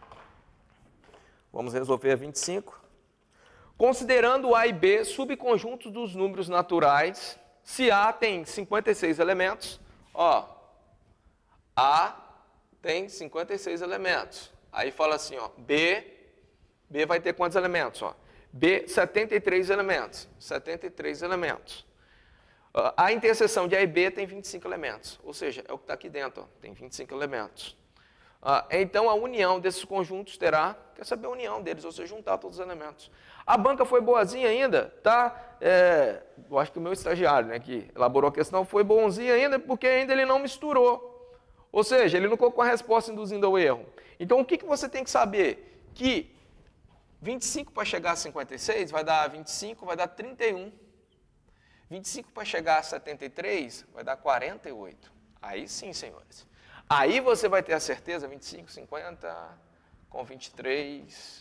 vamos resolver a 25. Considerando A e B subconjuntos dos números naturais, se A tem 56 elementos, ó, A tem 56 elementos. Aí fala assim, ó, B vai ter quantos elementos, ó? B, 73 elementos. 73 elementos. A interseção de A e B tem 25 elementos. Ou seja, é o que está aqui dentro, ó, tem 25 elementos. Então, a união desses conjuntos terá, quer saber a união deles, ou seja, juntar todos os elementos. A banca foi boazinha ainda, tá? Eu acho que o meu estagiário, né, que elaborou a questão, foi bonzinho ainda, porque ainda ele não misturou. Ou seja, ele não colocou a resposta induzindo ao erro. Então, o que você tem que saber? Que 25 para chegar a 56 vai dar 25, vai dar 31. 25 para chegar a 73 vai dar 48. Aí sim, senhores. Aí você vai ter a certeza, 25, 50, com 23,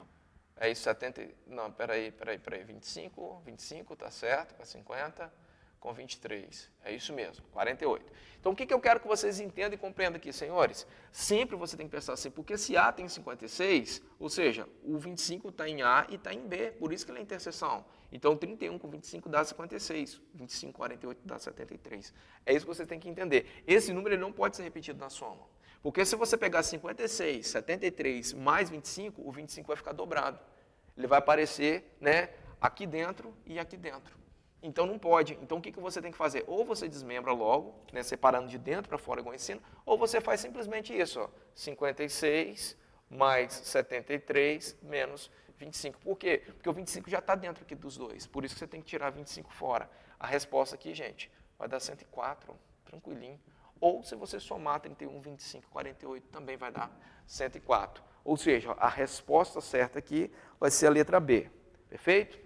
é isso, 70, não, peraí, 25, tá certo, para 50, com 23. É isso mesmo, 48. Então, o que eu quero que vocês entendam e compreendam aqui, senhores? Sempre você tem que pensar assim, porque se A tem 56, ou seja, o 25 está em A e está em B, por isso que ele é interseção. Então, 31 com 25 dá 56, 25 com 48 dá 73. É isso que você tem que entender. Esse número ele não pode ser repetido na soma. Porque se você pegar 56, 73 mais 25, o 25 vai ficar dobrado. Ele vai aparecer, né, aqui dentro e aqui dentro. Então não pode. Então o que você tem que fazer? Ou você desmembra logo, né, separando de dentro para fora igual eu ensino, ou você faz simplesmente isso, ó, 56 mais 73 menos 25. Por quê? Porque o 25 já está dentro aqui dos dois. Por isso que você tem que tirar 25 fora. A resposta aqui, gente, vai dar 104, tranquilinho. Ou se você somar 31, 25, 48, também vai dar 104. Ou seja, a resposta certa aqui vai ser a letra B. Perfeito?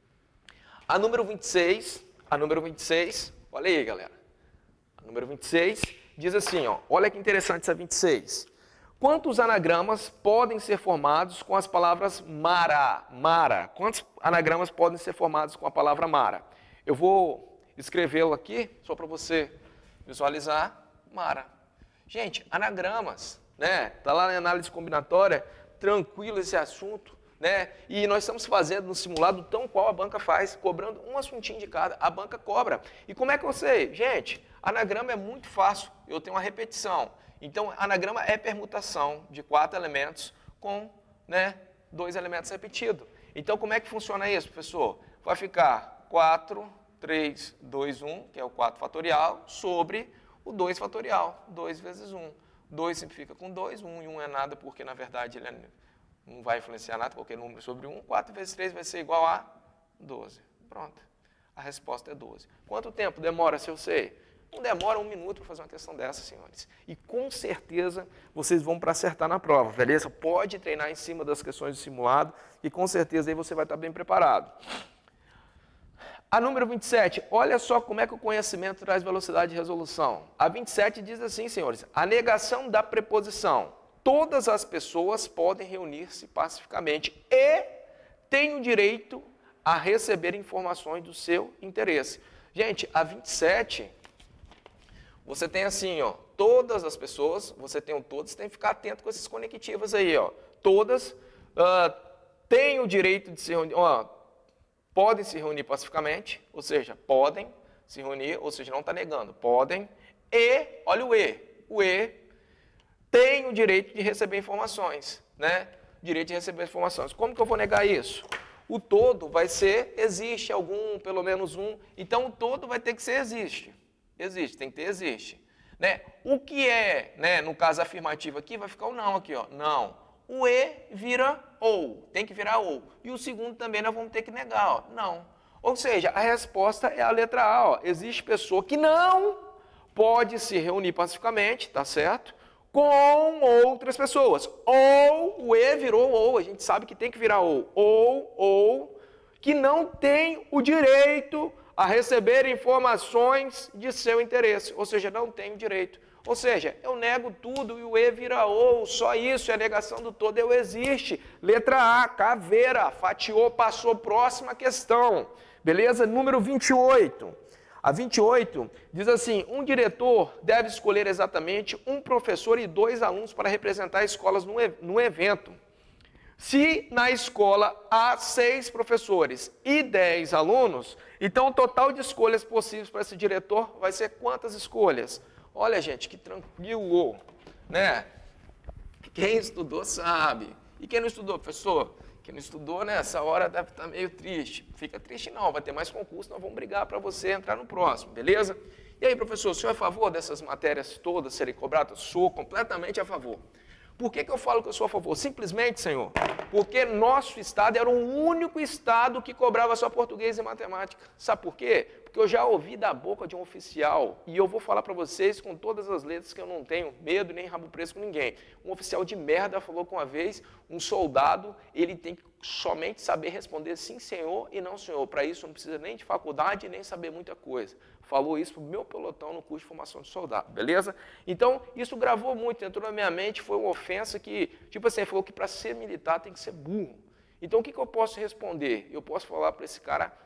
A número 26, olha aí, galera. A número 26 diz assim, ó, olha que interessante essa 26. Quantos anagramas podem ser formados com as palavras Mara? Quantos anagramas podem ser formados com a palavra Mara? Eu vou escrevê-lo aqui, só para você visualizar. Mara. Gente, anagramas, né? Tá lá na análise combinatória, tranquilo esse assunto, né? E nós estamos fazendo no simulado tão qual a banca faz, cobrando um assuntinho de cada, a banca cobra. E como é que eu sei? Gente, anagrama é muito fácil, eu tenho uma repetição. Então, anagrama é permutação de 4 elementos com, né, 2 elementos repetidos. Então, como é que funciona isso, professor? Vai ficar 4, 3, 2, 1, que é o 4 fatorial, sobre o 2 fatorial, 2 vezes 1. 2 simplifica com 2, 1 e 1 é nada, porque na verdade ele não vai influenciar nada, qualquer número sobre 1. 4 vezes 3 vai ser igual a 12. Pronto. A resposta é 12. Quanto tempo demora, se eu sei? Não demora 1 minuto para fazer uma questão dessa, senhores. E com certeza vocês vão para acertar na prova, beleza? Pode treinar em cima das questões do simulado e com certeza aí você vai estar bem preparado. A número 27, olha só como é que o conhecimento traz velocidade de resolução. A 27 diz assim, senhores, a negação da preposição. Todas as pessoas podem reunir-se pacificamente e têm o direito a receber informações do seu interesse. Gente, a 27, você tem assim, ó, todas as pessoas, você tem o todos, tem que ficar atento com esses conectivos aí, ó. Todas têm o direito de se reunir, ó, podem se reunir pacificamente, ou seja, podem se reunir, ou seja, não está negando, podem, e, olha o E tem o direito de receber informações, né? Direito de receber informações. Como que eu vou negar isso? O todo vai ser, existe algum, pelo menos um, então o todo vai ter que ser existe. Existe, tem que ter existe. Né? O que é, né, no caso afirmativo aqui, vai ficar o não aqui, ó, não. O E vira ou, tem que virar ou. E o segundo também nós vamos ter que negar, ó, não. Ou seja, a resposta é a letra A, ó. Existe pessoa que não pode se reunir pacificamente, tá certo? Com outras pessoas. Ou, o E virou ou, a gente sabe que tem que virar ou, que não tem o direito a receber informações de seu interesse. Ou seja, não tem o direito. Ou seja, eu nego tudo e o E vira ou, só isso, é a negação do todo, eu existe. Letra A, caveira, fatiou, passou, próxima questão. Beleza? Número 28. A 28 diz assim, um diretor deve escolher exatamente um professor e 2 alunos para representar escolas no evento. Se na escola há 6 professores e 10 alunos, então o total de escolhas possíveis para esse diretor vai ser quantas escolhas? Olha, gente, que tranquilo, né? Quem estudou sabe. E quem não estudou, professor? Quem não estudou, nessa hora deve estar meio triste. Fica triste não, vai ter mais concurso, nós vamos brigar para você entrar no próximo, beleza? E aí, professor, o senhor é a favor dessas matérias todas serem cobradas? Sou completamente a favor. Por que eu falo que eu sou a favor? Simplesmente, senhor, porque nosso estado era o único estado que cobrava só português e matemática. Sabe por quê? Porque eu já ouvi da boca de um oficial, e eu vou falar para vocês com todas as letras que eu não tenho medo nem rabo preso com ninguém. Um oficial de merda falou que uma vez, um soldado, ele tem que somente saber responder sim, senhor, e não, senhor. Para isso não precisa nem de faculdade, nem saber muita coisa. Falou isso para o meu pelotão no curso de formação de soldado, beleza? Então, isso gravou muito, entrou na minha mente, foi uma ofensa que, tipo assim, falou que para ser militar tem que ser burro. Então, o que eu posso responder? Eu posso falar para esse cara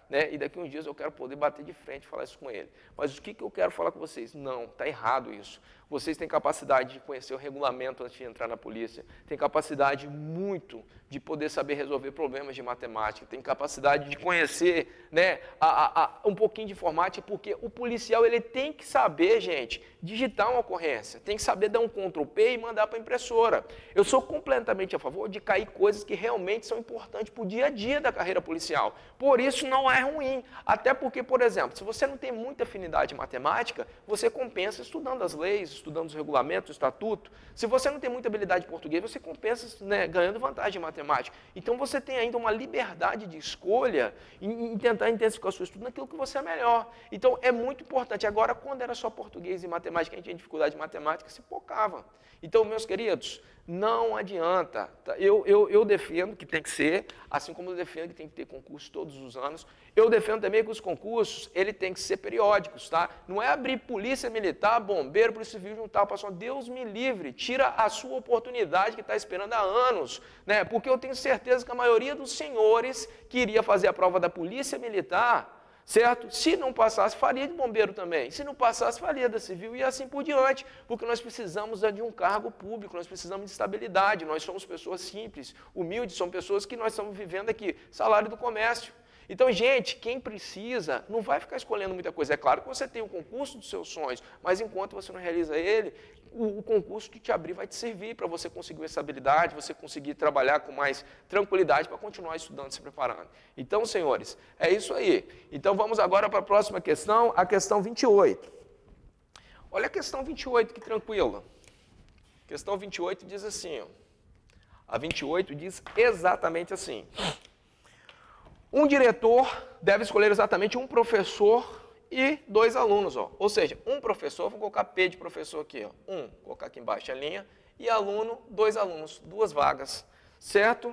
né? E daqui a uns dias eu quero poder bater de frente e falar isso com ele. Mas o que eu quero falar com vocês? Não, está errado isso. Vocês têm capacidade de conhecer o regulamento antes de entrar na polícia, têm capacidade muito de poder saber resolver problemas de matemática, têm capacidade de conhecer, né, um pouquinho de informática, porque o policial ele tem que saber, gente, digitar uma ocorrência, tem que saber dar um Ctrl+P e mandar para a impressora. Eu sou completamente a favor de cair coisas que realmente são importantes para o dia a dia da carreira policial. Por isso não é ruim, até porque, por exemplo, se você não tem muita afinidade em matemática, você compensa estudando as leis, estudando os regulamentos, o estatuto. Se você não tem muita habilidade em português, você compensa, né, ganhando vantagem em matemática. Então você tem ainda uma liberdade de escolha em tentar intensificar o seu estudo naquilo que você é melhor. Então é muito importante. Agora, quando era só português e matemática, a gente tinha dificuldade em matemática, se focava. Então, meus queridos, não adianta. Eu defendo que tem que ser, assim como eu defendo que tem que ter concurso todos os anos, eu defendo também que os concursos, ele tem que ser periódicos, tá? Não é abrir polícia militar, bombeiro, polícia civil, juntar o pessoal. Deus me livre, tira a sua oportunidade que está esperando há anos, né? Porque eu tenho certeza que a maioria dos senhores que iria fazer a prova da polícia militar, certo? Se não passasse, faria de bombeiro também. Se não passasse, faria da civil e assim por diante. Porque nós precisamos de um cargo público, nós precisamos de estabilidade. Nós somos pessoas simples, humildes, são pessoas que nós estamos vivendo aqui. Salário do comércio. Então, gente, quem precisa não vai ficar escolhendo muita coisa. É claro que você tem o concurso dos seus sonhos, mas enquanto você não realiza ele, o concurso que te abrir vai te servir para você conseguir essa habilidade, você conseguir trabalhar com mais tranquilidade para continuar estudando, se preparando. Então, senhores, é isso aí. Então, vamos agora para a próxima questão, a questão 28. Olha a questão 28, que tranquila. A questão 28 diz assim, ó. A 28 diz exatamente assim. Um diretor deve escolher exatamente um professor e 2 alunos, ó. Ou seja, um professor, vou colocar P de professor aqui, ó. Vou colocar aqui embaixo a linha, e aluno, 2 alunos, 2 vagas, certo?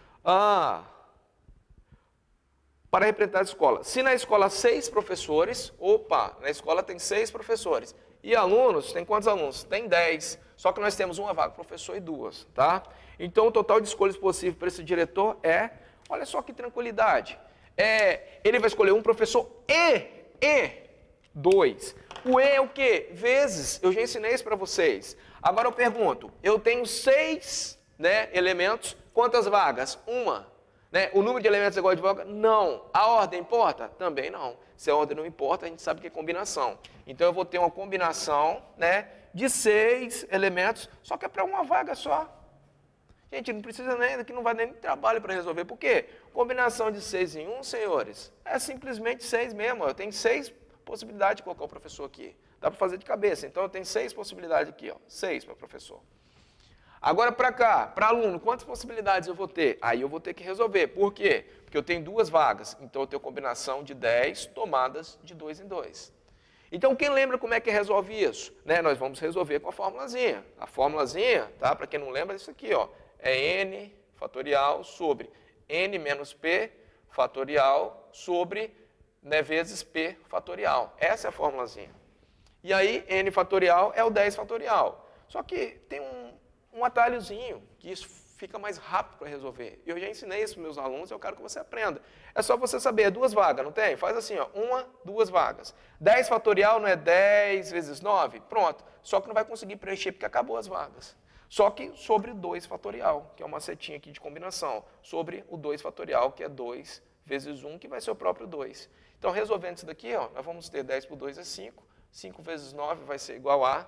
Para representar a escola. Se na escola 6 professores, na escola tem 6 professores. E alunos, tem quantos alunos? Tem 10, só que nós temos uma vaga, professor e 2, tá? Então o total de escolhas possível para esse diretor é, olha só que tranquilidade, ele vai escolher um professor e 2. O E é o quê? Vezes, eu já ensinei isso para vocês. Agora eu pergunto, eu tenho 6, né, elementos, quantas vagas? 1. Né? O número de elementos é igual de vaga? Não. A ordem importa? Também não. Se a ordem não importa, a gente sabe que é combinação. Então eu vou ter uma combinação, né, de 6 elementos, só que é para uma vaga só. Gente, não precisa nem, que não vai nem trabalho para resolver. Por quê? Combinação de 6 em 1, senhores, é simplesmente 6 mesmo. Eu tenho 6 possibilidades de colocar o professor aqui. Dá para fazer de cabeça. Então eu tenho 6 possibilidades aqui, ó. 6 para o professor. Agora para cá, para aluno, quantas possibilidades eu vou ter? Aí eu vou ter que resolver. Por quê? Porque eu tenho 2 vagas. Então eu tenho combinação de 10 tomadas de 2 em 2. Então, quem lembra como é que resolve isso? Né? Nós vamos resolver com a formulazinha. A formulazinha, tá? Para quem não lembra, é isso aqui, ó. É n fatorial sobre n menos p fatorial sobre, né, vezes p fatorial. Essa é a formulazinha. E aí, n fatorial é o 10 fatorial. Só que tem um atalhozinho, que isso fica mais rápido para resolver. Eu já ensinei isso para meus alunos, eu quero que você aprenda. É só você saber, 2 vagas, não tem? Faz assim, ó, 1, 2 vagas. 10 fatorial não é 10 vezes 9? Pronto. Só que não vai conseguir preencher porque acabou as vagas. Só que sobre o 2 fatorial, que é uma setinha aqui de combinação. Sobre o 2 fatorial, que é 2 vezes 1, que vai ser o próprio 2. Então, resolvendo isso daqui, ó, nós vamos ter 10 por 2 é 5. 5 vezes 9 vai ser igual a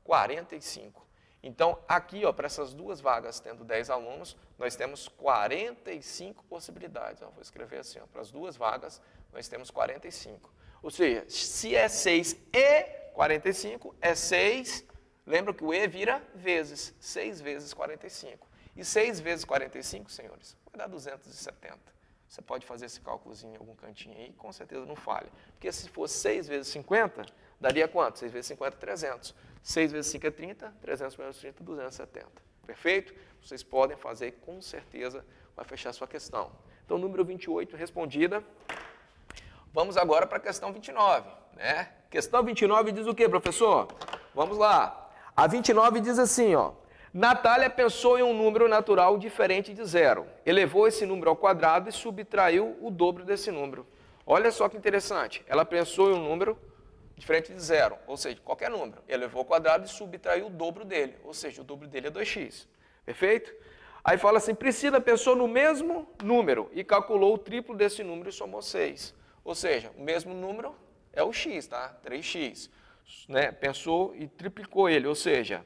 45. Então, aqui, ó, para essas 2 vagas, tendo 10 alunos, nós temos 45 possibilidades. Ó, vou escrever assim, ó, para as 2 vagas, nós temos 45. Ou seja, se é 6 e 45, é 6, lembra que o E vira vezes, 6 vezes 45. E 6 vezes 45, senhores, vai dar 270. Você pode fazer esse cálculozinho em algum cantinho aí, com certeza não falha. Porque se fosse 6 vezes 50, daria quanto? 6 vezes 50, 300. 6 vezes 5 é 30, 300 menos 30, 270. Perfeito? Vocês podem fazer, com certeza, vai fechar a sua questão. Então, número 28 respondida. Vamos agora para a questão 29. Né? Questão 29 diz o quê, professor? Vamos lá. A 29 diz assim, ó. Natália pensou em um número natural diferente de 0. Elevou esse número ao quadrado e subtraiu o dobro desse número. Olha só que interessante. Ela pensou em um número diferente de zero, ou seja, qualquer número. Elevou ao quadrado e subtraiu o dobro dele, ou seja, o dobro dele é 2x. Perfeito? Aí fala assim, Priscila pensou no mesmo número e calculou o triplo desse número e somou 6. Ou seja, o mesmo número é o x, tá? 3x. Né? Pensou e triplicou ele, ou seja,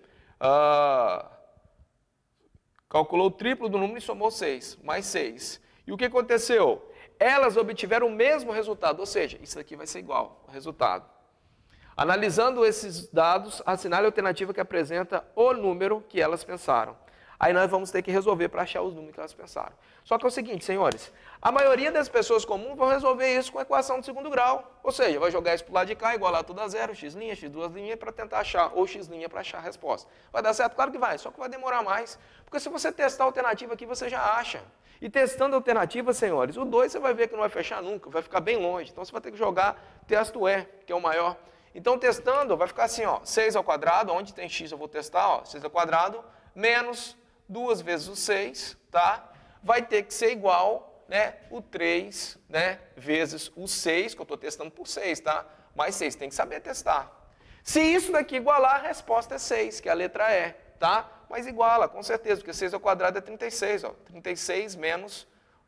calculou o triplo do número e somou 6, mais 6. E o que aconteceu? Elas obtiveram o mesmo resultado, ou seja, isso aqui vai ser igual ao resultado. Analisando esses dados, assinale a alternativa que apresenta o número que elas pensaram. Aí nós vamos ter que resolver para achar os números que elas pensaram. Só que é o seguinte, senhores, a maioria das pessoas comuns vão resolver isso com a equação de segundo grau. Ou seja, vai jogar isso para o lado de cá, igualar tudo a zero, x', x2' para tentar achar, ou x' para achar a resposta. Vai dar certo? Claro que vai, só que vai demorar mais. Porque se você testar a alternativa aqui, você já acha. E testando a alternativa, senhores, o 2 você vai ver que não vai fechar nunca, vai ficar bem longe. Então você vai ter que jogar testo E, que é o maior. Então testando, vai ficar assim, ó, 6 ao quadrado, onde tem x eu vou testar, ó, 6 ao quadrado, menos 2 vezes o 6, tá? Vai ter que ser igual, né, o 3, né, vezes o 6, que eu estou testando por 6, tá? Mais 6, tem que saber testar. Se isso daqui igualar, a resposta é 6, que é a letra E, tá? Mas iguala, com certeza, porque 6 ao quadrado é 36, ó. 36 menos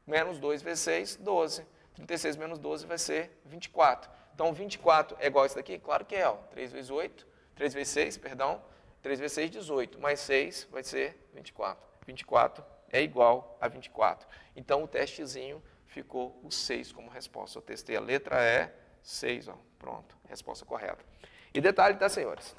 2 vezes 6, 12. 36 menos 12 vai ser 24. Então, 24 é igual a isso daqui? Claro que é, ó. 3 vezes 8, 3 vezes 6, perdão. 3 vezes 6, 18. Mais 6 vai ser 24. 24 é igual a 24. Então, o testezinho ficou o 6 como resposta. Eu testei a letra E, 6, ó. Pronto, resposta correta. E detalhe, tá, senhores?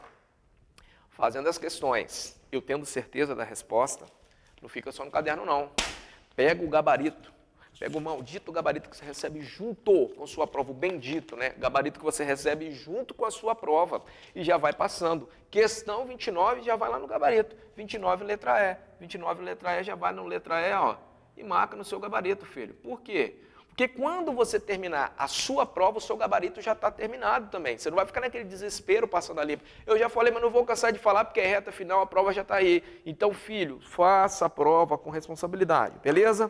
Fazendo as questões, eu tendo certeza da resposta, não fica só no caderno, não. Pega o gabarito. Pega o maldito gabarito que você recebe junto com sua prova, o bendito, né? Gabarito que você recebe junto com a sua prova e já vai passando. Questão 29 já vai lá no gabarito. 29 letra E. 29 letra E já vai no letra E, ó, e marca no seu gabarito, filho. Por quê? Porque quando você terminar a sua prova, o seu gabarito já está terminado também. Você não vai ficar naquele desespero passando ali. Eu já falei, mas não vou cansar de falar porque é reta final, a prova já está aí. Então, filho, faça a prova com responsabilidade, beleza?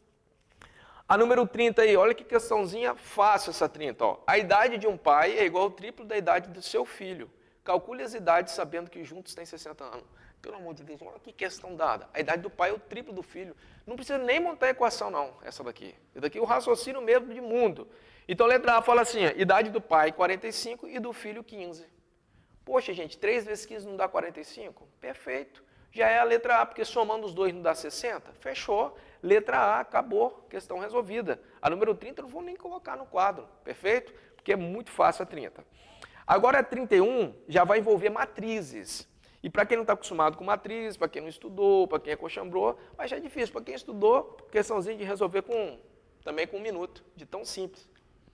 A número 30 aí, olha que questãozinha fácil essa 30. Ó. A idade de um pai é igual ao triplo da idade do seu filho. Calcule as idades sabendo que juntos têm 60 anos. Pelo amor de Deus, olha que questão dada. A idade do pai é o triplo do filho. Não precisa nem montar a equação, não, essa daqui. Essa daqui é o raciocínio mesmo de mundo. Então, letra A fala assim, ó, idade do pai 45 e do filho 15. Poxa, gente, 3 vezes 15 não dá 45? Perfeito. Já é a letra A, porque somando os dois não dá 60? Fechou. Letra A, acabou. Questão resolvida. A número 30 eu não vou nem colocar no quadro. Perfeito? Porque é muito fácil a 30. Agora a 31 já vai envolver matrizes. E para quem não está acostumado com matrizes, para quem não estudou, para quem é coxambrou, mas já é difícil. Para quem estudou, questãozinha de resolver também com 1 minuto, de tão simples.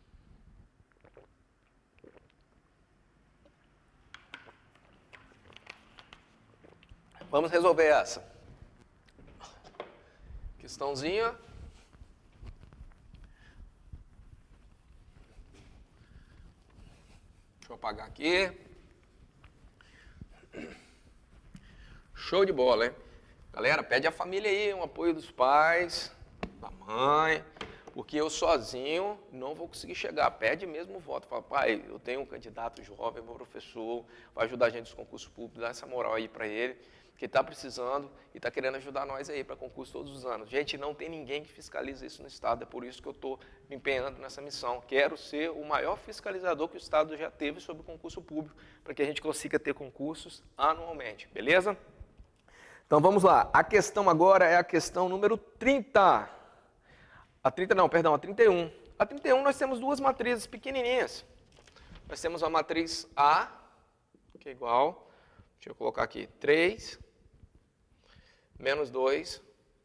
Vamos resolver essa. Questãozinha. Deixa eu apagar aqui. Show de bola, hein? Galera, pede a família aí, um apoio dos pais, da mãe, porque eu sozinho não vou conseguir chegar. Pede mesmo o voto. Fala, pai, eu tenho um candidato jovem, meu professor, vai ajudar a gente nos concursos públicos, dá essa moral aí para ele, que está precisando e está querendo ajudar nós aí para concurso todos os anos. Gente, não tem ninguém que fiscaliza isso no Estado, é por isso que eu estou me empenhando nessa missão. Quero ser o maior fiscalizador que o Estado já teve sobre o concurso público, para que a gente consiga ter concursos anualmente, beleza? Então vamos lá, a questão agora é a questão número 30. A 31. A 31 nós temos duas matrizes pequenininhas. Nós temos a matriz A, que é igual, deixa eu colocar aqui, 3, menos 2,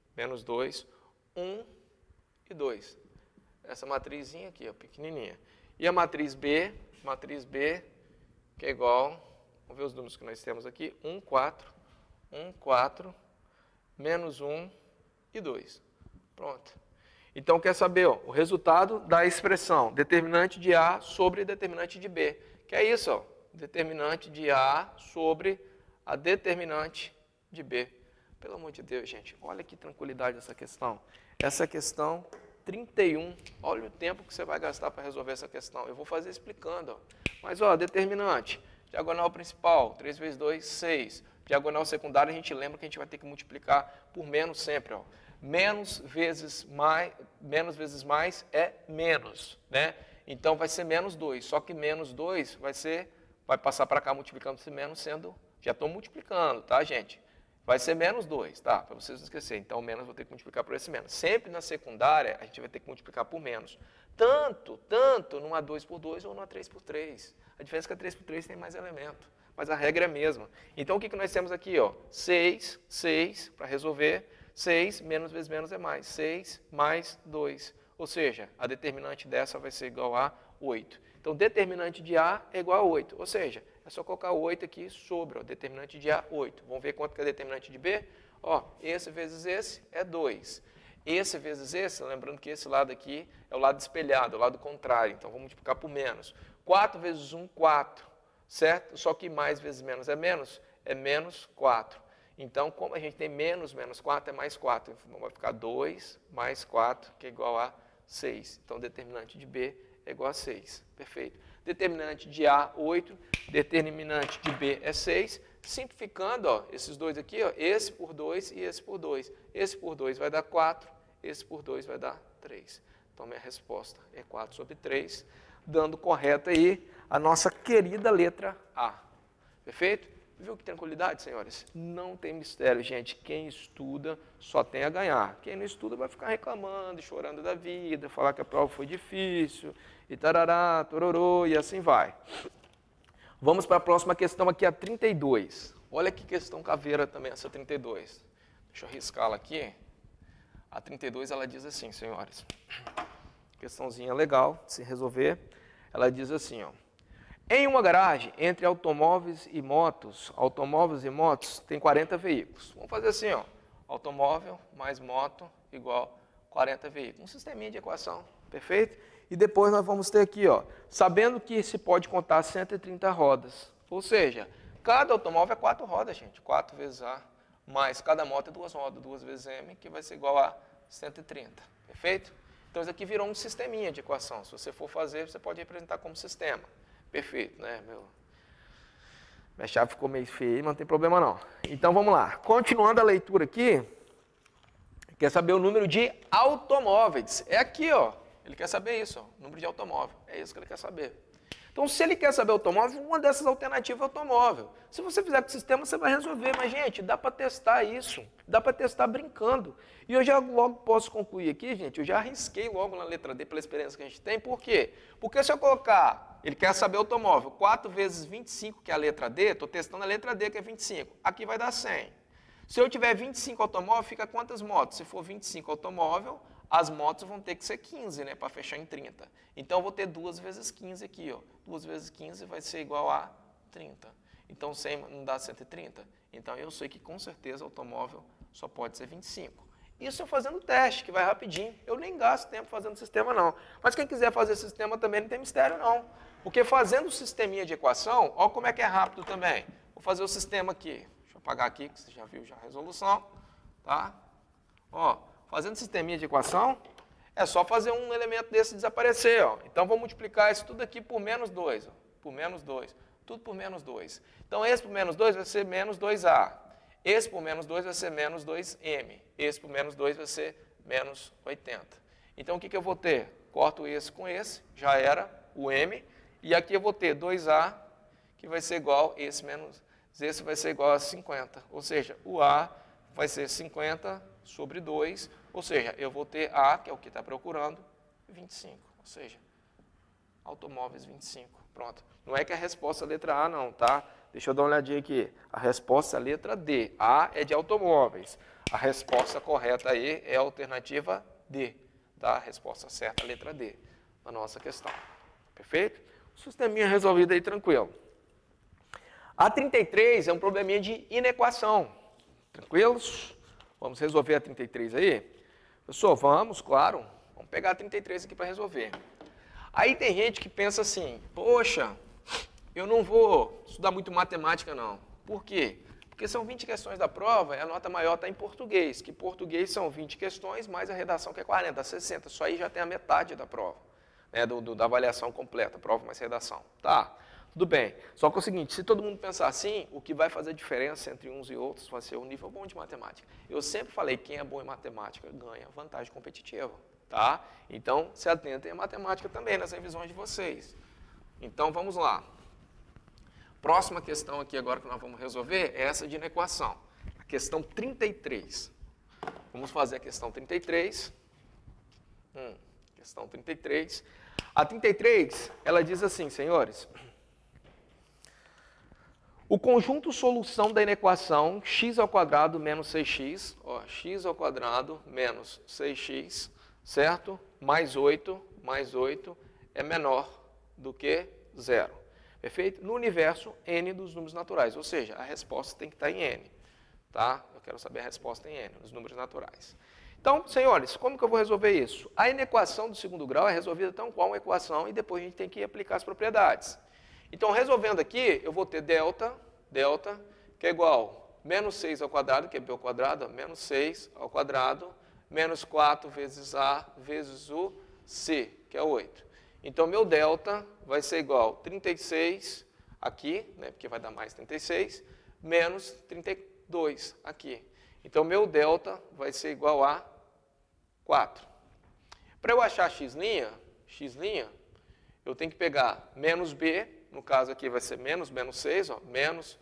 1 e 2. Essa matrizinha aqui, ó, pequenininha. E a matriz B, que é igual, vamos ver os números que nós temos aqui, 1, 4, 4, menos 1 e 2. Pronto. Então, quer saber ó, o resultado da expressão determinante de A sobre determinante de B. Que é isso, ó, determinante de A sobre a determinante de B. Pelo amor de Deus, gente, olha que tranquilidade essa questão. Essa questão 31. Olha o tempo que você vai gastar para resolver essa questão. Eu vou fazer explicando. Ó. Mas, ó, determinante. Diagonal principal, 3 vezes 2, 6. Diagonal secundária, a gente lembra que a gente vai ter que multiplicar por menos sempre. Ó. Menos vezes mais é menos, né? Então, vai ser menos 2. Só que menos 2 vai passar para cá multiplicando esse menos sendo... Já estou multiplicando, tá, gente? Vai ser menos 2, tá? Para vocês não esquecerem. Então, o menos vou ter que multiplicar por esse menos. Sempre na secundária, a gente vai ter que multiplicar por menos. Tanto numa 2 por 2 ou numa 3 por 3. A diferença é que a 3 por 3 tem mais elemento. Mas a regra é a mesma. Então, o que nós temos aqui? Ó? 6, para resolver. 6 menos vezes menos é mais. 6 mais 2. Ou seja, a determinante dessa vai ser igual a 8. Então, determinante de A é igual a 8. Ou seja, é só colocar o 8 aqui sobre, ó, determinante de A, 8. Vamos ver quanto que é determinante de B? Ó, esse vezes esse é 2. Esse vezes esse, lembrando que esse lado aqui é o lado espelhado, é o lado contrário. Então, vamos multiplicar por menos. 4 vezes 1, 4. Certo? Só que mais vezes menos é menos 4. Então, como a gente tem menos 4, é mais 4. Então, vai ficar 2 mais 4, que é igual a 6. Então, determinante de B é igual a 6. Perfeito. Determinante de A, 8. Determinante de B é 6. Simplificando, ó, esses dois aqui, ó, esse por 2 e esse por 2. Esse por 2 vai dar 4, esse por 2 vai dar 3. Então, minha resposta é 4 sobre 3, dando correta aí a nossa querida letra A. Perfeito? Viu que tranquilidade, senhores? Não tem mistério, gente. Quem estuda só tem a ganhar. Quem não estuda vai ficar reclamando, chorando da vida, falar que a prova foi difícil, e tarará, tororô, e assim vai. Vamos para a próxima questão aqui, a 32. Olha que questão caveira também, essa 32. Deixa eu riscá-la aqui. A 32, ela diz assim, senhores. Questãozinha legal de se resolver. Ela diz assim, ó. Em uma garagem, entre automóveis e motos, tem 40 veículos. Vamos fazer assim, ó. Automóvel mais moto igual 40 veículos. Um sisteminha de equação, perfeito? E depois nós vamos ter aqui, ó, sabendo que se pode contar 130 rodas. Ou seja, cada automóvel é 4 rodas, gente. 4 vezes A, mais cada moto é 2 rodas, 2 vezes M, que vai ser igual a 130. Perfeito? Então, isso aqui virou um sisteminha de equação. Se você for fazer, você pode representar como sistema. Perfeito, né? Minha chave ficou meio feia, mas não tem problema não. Então, vamos lá. Continuando a leitura aqui, quer saber o número de automóveis. É aqui, ó. Ele quer saber isso, ó, número de automóvel. É isso que ele quer saber. Então, se ele quer saber automóvel, uma dessas alternativas é automóvel. Se você fizer com o sistema, você vai resolver. Mas, gente, dá para testar isso. Dá para testar brincando. E eu já logo posso concluir aqui, gente, eu já arrisquei logo na letra D pela experiência que a gente tem. Por quê? Porque se eu colocar, ele quer saber automóvel, 4 vezes 25, que é a letra D, estou testando a letra D, que é 25. Aqui vai dar 100. Se eu tiver 25 automóvel, fica quantas motos? Se for 25 automóvel, as motos vão ter que ser 15, né, para fechar em 30. Então, eu vou ter 2 vezes 15 aqui, ó. 2 vezes 15 vai ser igual a 30. Então, 100 não dá 130? Então, eu sei que, com certeza, automóvel só pode ser 25. Isso eu fazendo teste, que vai rapidinho. Eu nem gasto tempo fazendo sistema, não. Mas quem quiser fazer sistema também não tem mistério, não. Porque fazendo o sisteminha de equação, olha como é que é rápido também. Vou fazer o sistema aqui. Deixa eu apagar aqui, que você já viu já a resolução. Tá? Ó. Fazendo sisteminha de equação, é só fazer um elemento desse desaparecer. Ó. Então, vou multiplicar isso tudo aqui por menos 2. Ó. Por menos 2. Tudo por menos 2. Então, esse por menos 2 vai ser menos 2A. Esse por menos 2 vai ser menos 2M. Esse por menos 2 vai ser menos 80. Então, o que eu vou ter? Corto esse com esse, já era o M. E aqui eu vou ter 2A, que vai ser igual, esse vai ser igual a 50. Ou seja, o A vai ser 50 sobre 2, ou seja, eu vou ter A, que é o que está procurando, 25. Ou seja, automóveis 25. Pronto. Não é que a resposta é a letra A, não, tá? Deixa eu dar uma olhadinha aqui. A resposta é a letra D. A é de automóveis. A resposta correta aí é a alternativa D. Tá? A resposta certa é a letra D na nossa questão. Perfeito? Sisteminha resolvido aí, tranquilo. A 33 é um probleminha de inequação. Tranquilos? Vamos resolver a 33 aí? Pessoal, vamos, claro. Vamos pegar a 33 aqui para resolver. Aí tem gente que pensa assim, poxa, eu não vou estudar muito matemática, não. Por quê? Porque Porque são 20 questões da prova e a nota maior está em português, que português são 20 questões, mais a redação que é 40, dá 60. Só aí já tem a metade da prova, né, da avaliação completa, prova mais redação. Tá, tudo bem. Só que é o seguinte, se todo mundo pensar assim, o que vai fazer diferença entre uns e outros vai ser o nível bom de matemática. Eu sempre falei, quem é bom em matemática ganha vantagem competitiva, tá? Então, se atentem à matemática também nas revisões de vocês. Então, vamos lá. Próxima questão aqui agora que nós vamos resolver é essa de inequação. A questão 33. Vamos fazer a questão 33. Questão 33. A 33, ela diz assim, senhores. O conjunto solução da inequação x² menos 6x, ó, x² menos 6x, certo? Mais 8 é menor do que 0. Perfeito? No universo n dos números naturais, ou seja, a resposta tem que estar em n. Tá? Eu quero saber a resposta em n, nos números naturais. Então, senhores, como que eu vou resolver isso? A inequação do segundo grau é resolvida tão qual uma equação e depois a gente tem que aplicar as propriedades. Então, resolvendo aqui, eu vou ter delta, que é igual a menos 6², que é b², menos 6², menos 4 vezes a vezes o c, que é 8. Então, meu delta vai ser igual a 36 aqui, né, porque vai dar mais 36, menos 32 aqui. Então, meu delta vai ser igual a 4. Para eu achar x', eu tenho que pegar menos b, no caso aqui vai ser menos 6, ó, menos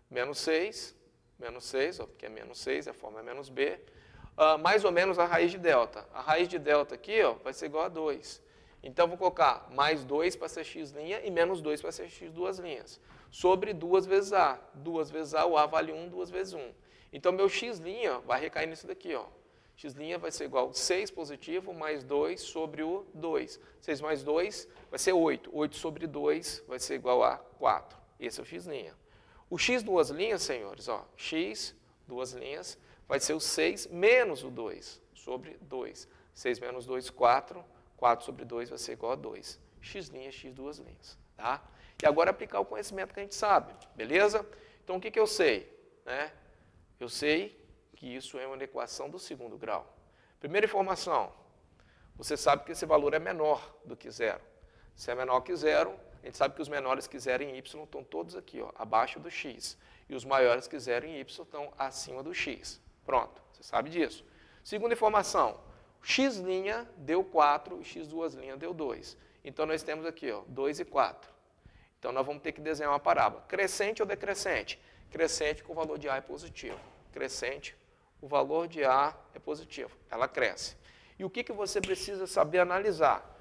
6, ó, porque é menos 6, a forma é menos b, mais ou menos a raiz de delta. A raiz de delta aqui, ó, vai ser igual a 2. Então, vou colocar mais 2 para ser x' e menos 2 para ser x duas linhas. Sobre 2 vezes a. 2 vezes a, o a vale 1, 2 vezes 1. Então, meu x' vai recair nisso daqui, ó. X' vai ser igual a 6 positivo mais 2 sobre o 2. 6 mais 2 vai ser 8. 8 sobre 2 vai ser igual a 4. Esse é o x'. O x duas linhas, senhores, ó, x duas linhas vai ser o 6 menos o 2 sobre 2. 6 menos 2, 4. 4 sobre 2 vai ser igual a 2. X', x duas linhas. Tá? E agora aplicar o conhecimento que a gente sabe. Beleza? Então, o que, que eu sei? Né? Eu sei que isso é uma equação do segundo grau. Primeira informação. Você sabe que esse valor é menor do que 0. Se é menor que 0, a gente sabe que os menores que 0 em y estão todos aqui, ó, abaixo do x. E os maiores que 0 em y estão acima do x. Pronto. Você sabe disso. Segunda informação. X' deu 4 e x duas linhas deu 2. Então, nós temos aqui, ó, 2 e 4. Então, nós vamos ter que desenhar uma parábola. Crescente ou decrescente? Crescente com o valor de A é positivo. Crescente, o valor de A é positivo. Ela cresce. E o que, que você precisa saber analisar?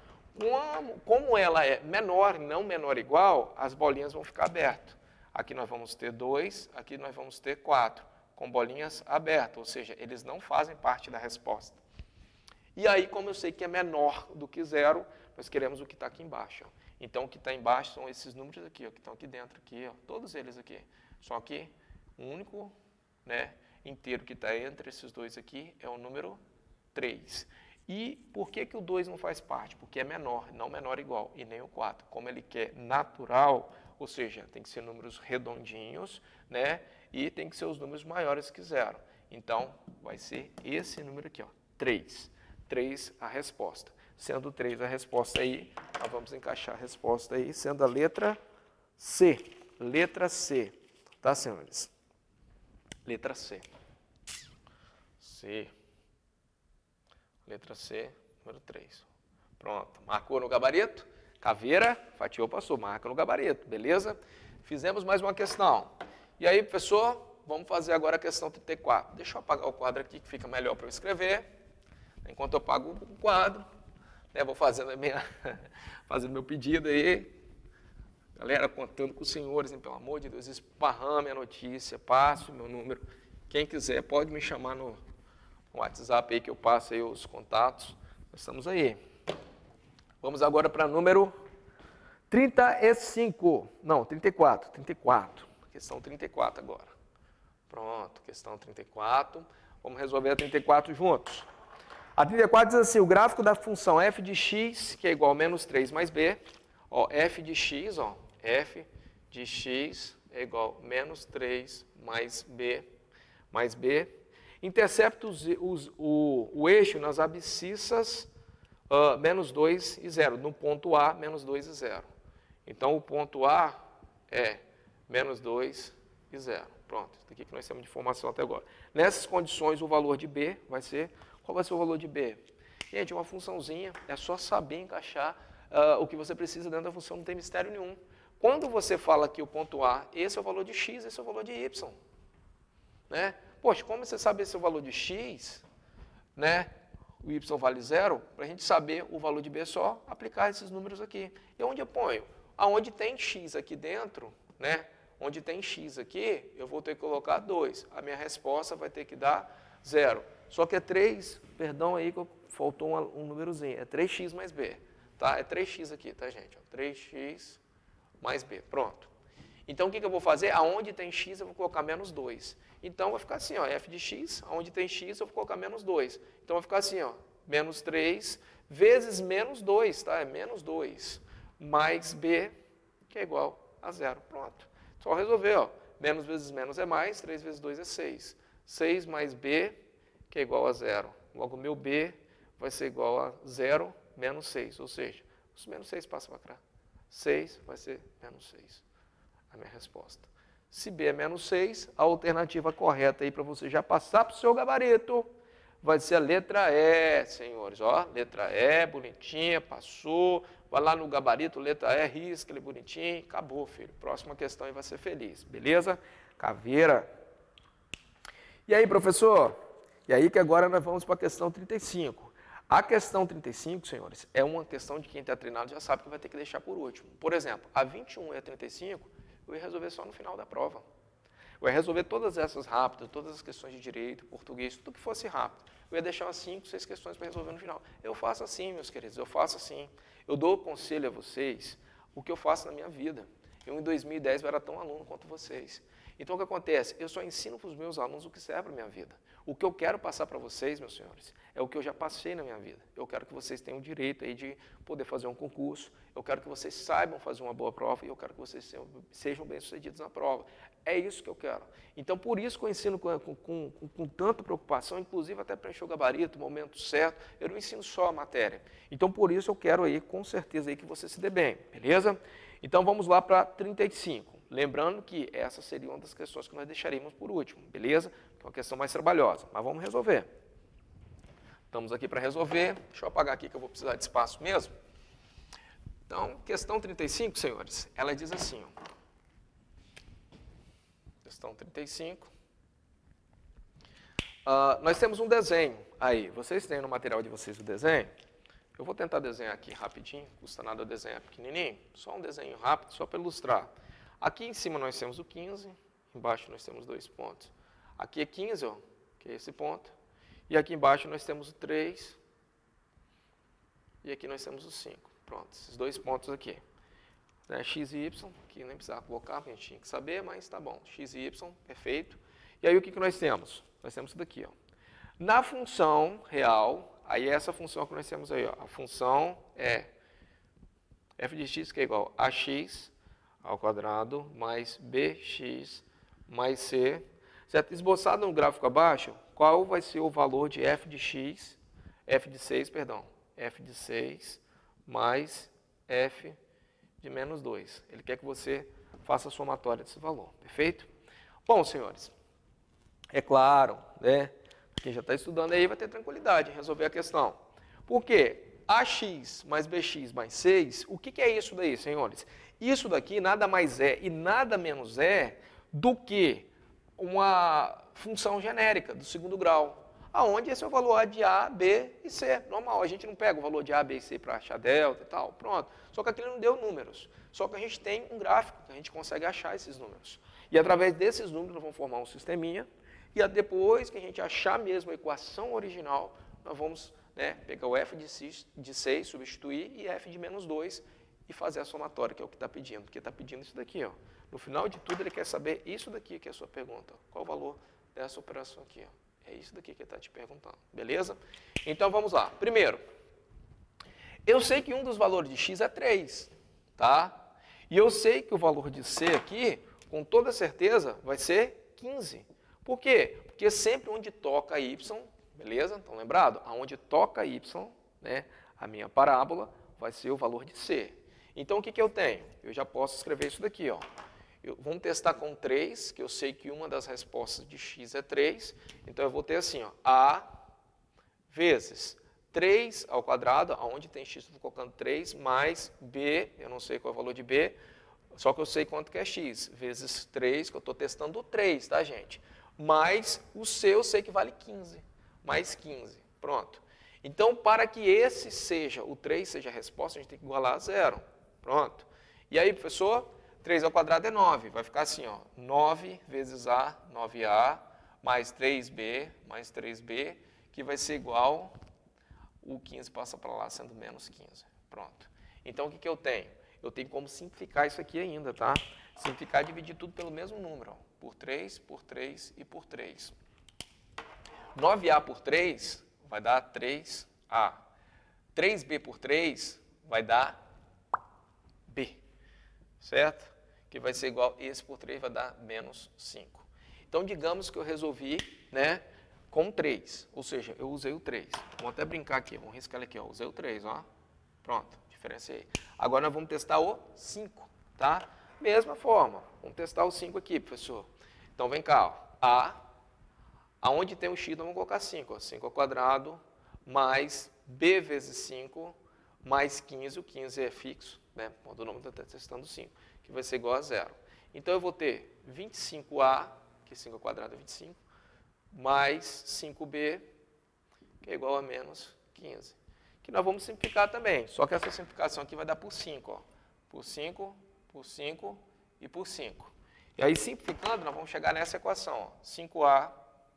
Como ela é menor e não menor ou igual, as bolinhas vão ficar abertas. Aqui nós vamos ter 2, aqui nós vamos ter 4, com bolinhas abertas. Ou seja, eles não fazem parte da resposta. E aí, como eu sei que é menor do que 0, nós queremos o que está aqui embaixo. Ó. Então, o que está embaixo são esses números aqui, ó, que estão aqui dentro, aqui, ó, todos eles aqui. Só que o único, né, inteiro que está entre esses dois aqui é o número 3. E por que, que o 2 não faz parte? Porque é menor, não menor igual, e nem o 4. Como ele quer natural, ou seja, tem que ser números redondinhos, né, e tem que ser os números maiores que 0. Então, vai ser esse número aqui, ó, 3. 3 a resposta. Sendo 3 a resposta aí, nós vamos encaixar a resposta aí, sendo a letra C. Letra C. Tá, senhores? Letra C. C. Letra C, número 3. Pronto. Marcou no gabarito? Caveira, fatiou, passou. Marca no gabarito, beleza? Fizemos mais uma questão. E aí, professor, vamos fazer agora a questão 34. Deixa eu apagar o quadro aqui, que fica melhor para eu escrever. Enquanto eu apago o quadro, né, vou fazendo fazendo meu pedido aí. Galera, contando com os senhores, hein, pelo amor de Deus, esparrame a notícia, passe o meu número. Quem quiser, pode me chamar no WhatsApp aí, que eu passo aí os contatos. Nós estamos aí. Vamos agora para número 35. Não, 34. Questão 34 agora. Pronto, questão 34. Vamos resolver a 34 juntos. A 34 diz assim, o gráfico da função f de x, que é igual a menos 3 mais b, ó, f de x, ó, f de x é igual a menos 3 mais B. Intercepta o eixo nas abscissas menos 2 e 0. No ponto A, menos 2 e 0. Então, o ponto A é menos 2 e 0. Pronto, isso aqui que nós temos de informação até agora. Nessas condições, o valor de B vai ser... Qual vai ser o valor de B? Gente, uma funçãozinha, é só saber encaixar o que você precisa dentro da função, não tem mistério nenhum. Quando você fala aqui o ponto A, esse é o valor de x, esse é o valor de y. Né? Poxa, como você sabe esse é o valor de x, né? O y vale 0, para a gente saber o valor de B é só aplicar esses números aqui. E onde eu ponho? Aonde tem x aqui dentro, né? Onde tem x aqui, eu vou ter que colocar 2. A minha resposta vai ter que dar 0. Só que é 3, perdão aí que faltou um númerozinho, é 3x mais B. Tá? É 3x aqui, tá, gente? 3x mais B, pronto. Então, o que eu vou fazer? Aonde tem x, eu vou colocar menos 2. Então, vai ficar assim, ó, f de x, aonde tem x, eu vou colocar menos 2. Então, vai ficar assim, ó, menos 3 vezes menos 2, tá? É menos 2 mais b, que é igual a 0. Pronto. Só resolver, ó. Menos vezes menos é mais, 3 vezes 2 é 6. 6 mais b, que é igual a 0. Logo, meu b vai ser igual a 0 menos 6. Ou seja, os menos 6 passa para cá. 6 vai ser menos 6. A minha resposta. Se B é menos 6, a alternativa correta aí para você já passar para o seu gabarito vai ser a letra E, senhores. Ó, letra E, bonitinha, passou. Vai lá no gabarito, letra E, risca ele bonitinho. Acabou, filho. Próxima questão e vai ser feliz. Beleza? Caveira. E aí, professor? E aí que agora nós vamos para a questão 35. A questão 35, senhores, é uma questão de quem está treinado já sabe que vai ter que deixar por último. Por exemplo, a 21 e a 35, eu ia resolver só no final da prova. Eu ia resolver todas essas rápidas, todas as questões de direito, português, tudo que fosse rápido. Eu ia deixar umas 5, 6 questões para resolver no final. Eu faço assim, meus queridos, eu faço assim. Eu dou conselho a vocês o que eu faço na minha vida. Eu, em 2010, eu era tão aluno quanto vocês. Então, o que acontece? Eu só ensino para os meus alunos o que serve para a minha vida. O que eu quero passar para vocês, meus senhores, é o que eu já passei na minha vida. Eu quero que vocês tenham o direito aí de poder fazer um concurso, eu quero que vocês saibam fazer uma boa prova e eu quero que vocês sejam bem-sucedidos na prova. É isso que eu quero. Então, por isso que eu ensino com tanta preocupação, inclusive até preencher o gabarito, o momento certo, eu não ensino só a matéria. Então, por isso eu quero aí, com certeza, aí, que você se dê bem, beleza? Então, vamos lá para 35. Lembrando que essa seria uma das questões que nós deixaríamos por último, beleza? Que é uma questão mais trabalhosa, mas vamos resolver. Estamos aqui para resolver. Deixa eu apagar aqui que eu vou precisar de espaço mesmo. Então, questão 35, senhores, ela diz assim, ó. Questão 35. Nós temos um desenho aí. Vocês têm no material de vocês o desenho? Eu vou tentar desenhar aqui rapidinho, não custa nada desenhar pequenininho. Só um desenho rápido, só para ilustrar. Aqui em cima nós temos o 15, embaixo nós temos 2 pontos. Aqui é 15, ó, que é esse ponto. E aqui embaixo nós temos o 3. E aqui nós temos o 5. Pronto, esses 2 pontos aqui. Né, x e y, que nem precisava colocar, a gente tinha que saber, mas tá bom. X e y, perfeito. E aí o que nós temos? Nós temos isso daqui, ó. Na função real, aí essa função que nós temos aí, ó. A função é f de x, que é igual a x ao quadrado mais bx mais c. Certo? Esboçado no gráfico abaixo, qual vai ser o valor de f de 6 mais f de menos 2. Ele quer que você faça a somatória desse valor, perfeito? Bom, senhores, é claro, né? Quem já está estudando aí vai ter tranquilidade em resolver a questão. Por quê? Ax mais bx mais 6, o que é isso daí, senhores? Isso daqui nada mais é e nada menos é do que uma função genérica do segundo grau, aonde esse é o valor de A, B e C. Normal, a gente não pega o valor de A, B e C para achar delta e tal, pronto. Só que aqui ele não deu números. Só que a gente tem um gráfico que a gente consegue achar esses números. E através desses números nós vamos formar um sisteminha e depois que a gente achar mesmo a equação original, nós vamos pegar o f de 6, substituir, e f de menos 2 e fazer a somatória, que é o que está pedindo. Porque está pedindo isso daqui, ó. No final de tudo, ele quer saber isso daqui que é a sua pergunta. Qual o valor dessa operação aqui? Ó. É isso daqui que ele está te perguntando. Beleza? Então, vamos lá. Primeiro, eu sei que um dos valores de x é 3. Tá? E eu sei que o valor de c aqui com toda certeza, vai ser 15. Por quê? Porque sempre onde toca y, beleza? Então, lembrado? Aonde toca y, né, a minha parábola, vai ser o valor de c. Então, o que, que eu tenho? Eu já posso escrever isso daqui, ó. Vamos testar com 3, que eu sei que uma das respostas de x é 3. Então, eu vou ter assim, ó, a vezes 3 ao quadrado, onde tem x, estou colocando 3, mais b, eu não sei qual é o valor de b, só que eu sei quanto que é x, vezes 3, que eu estou testando o 3, tá, gente? Mais o c, eu sei que vale 15, mais 15, pronto. Então, para que esse seja, o 3 seja a resposta, a gente tem que igualar a 0, pronto. E aí, professor, 3 ao quadrado é 9, vai ficar assim, ó, 9 vezes a, 9a, mais 3b, que vai ser igual, o 15 passa para lá, sendo menos 15, pronto. Então, o que, que eu tenho? Eu tenho como simplificar isso aqui ainda, tá? Simplificar, dividir tudo pelo mesmo número, ó, por 3 e por 3. 9a por 3 vai dar 3a. 3b por 3 vai dar b, certo? Que vai ser igual, esse por 3 vai dar menos 5. Então, digamos que eu resolvi, né, com 3, ou seja, eu usei o 3. Vamos até brincar aqui, vamos riscar ele aqui, ó, usei o 3, ó. Pronto, diferenciei. Agora nós vamos testar o 5, tá? Mesma forma, vamos testar o 5 aqui, professor. Então, vem cá, ó, aonde tem o x, nós vamos colocar 5, ó, 5 ao quadrado, mais b vezes 5, mais 15, o 15 é fixo, né, o nome está testando 5, que vai ser igual a 0. Então, eu vou ter 25a, que 5 ao quadrado é 25, mais 5b, que é igual a menos 15. Que nós vamos simplificar também, só que essa simplificação aqui vai dar por 5, ó, por 5, por 5 e por 5. E aí, simplificando, nós vamos chegar nessa equação, ó, 5a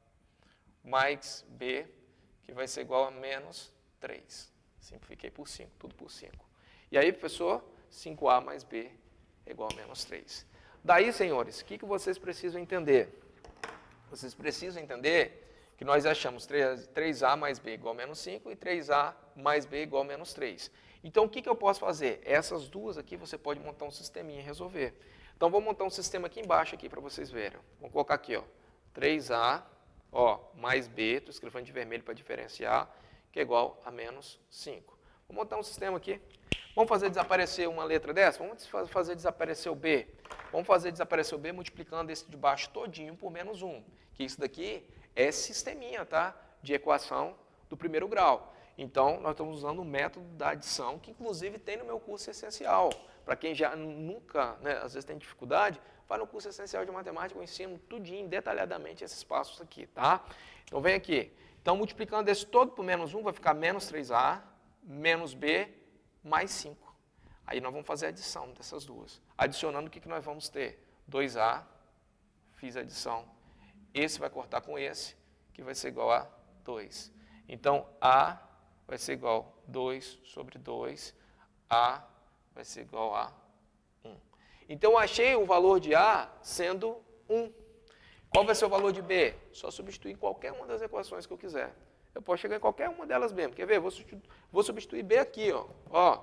mais b, que vai ser igual a menos 3. Simplifiquei por 5, tudo por 5. E aí, professor, 5a mais b é igual a menos 3. Daí, senhores, o que vocês precisam entender? Vocês precisam entender que nós achamos 3a mais b igual a menos 5 e 3a mais b igual a menos 3. Então, o que eu posso fazer? Essas duas aqui você pode montar um sisteminha e resolver. Então, vou montar um sistema aqui embaixo aqui para vocês verem. Vamos colocar aqui, ó, 3a, ó, mais b, estou escrevendo de vermelho para diferenciar, que é igual a menos 5. Vou montar um sistema aqui. Vamos fazer desaparecer uma letra dessa? Vamos fazer desaparecer o b. Vamos fazer desaparecer o b multiplicando esse de baixo todinho por menos 1. Que isso daqui é sisteminha, tá? De equação do primeiro grau. Então, nós estamos usando o método da adição, que inclusive tem no meu curso essencial. Para quem já nunca, né, às vezes tem dificuldade, vai no curso essencial de matemática, eu ensino tudinho, detalhadamente, esses passos aqui, tá? Então, vem aqui. Então, multiplicando esse todo por menos 1, vai ficar menos 3a, menos b, mais 5. Aí, nós vamos fazer a adição dessas duas. Adicionando, o que nós vamos ter? 2a, fiz a adição. Esse vai cortar com esse, que vai ser igual a 2. Então, a vai ser igual a 2 sobre 2, a vai ser igual a 1. Então, eu achei o valor de a sendo 1. Qual vai ser o valor de b? Só substituir qualquer uma das equações que eu quiser. Eu posso chegar em qualquer uma delas mesmo. Quer ver? Vou substituir b aqui, ó.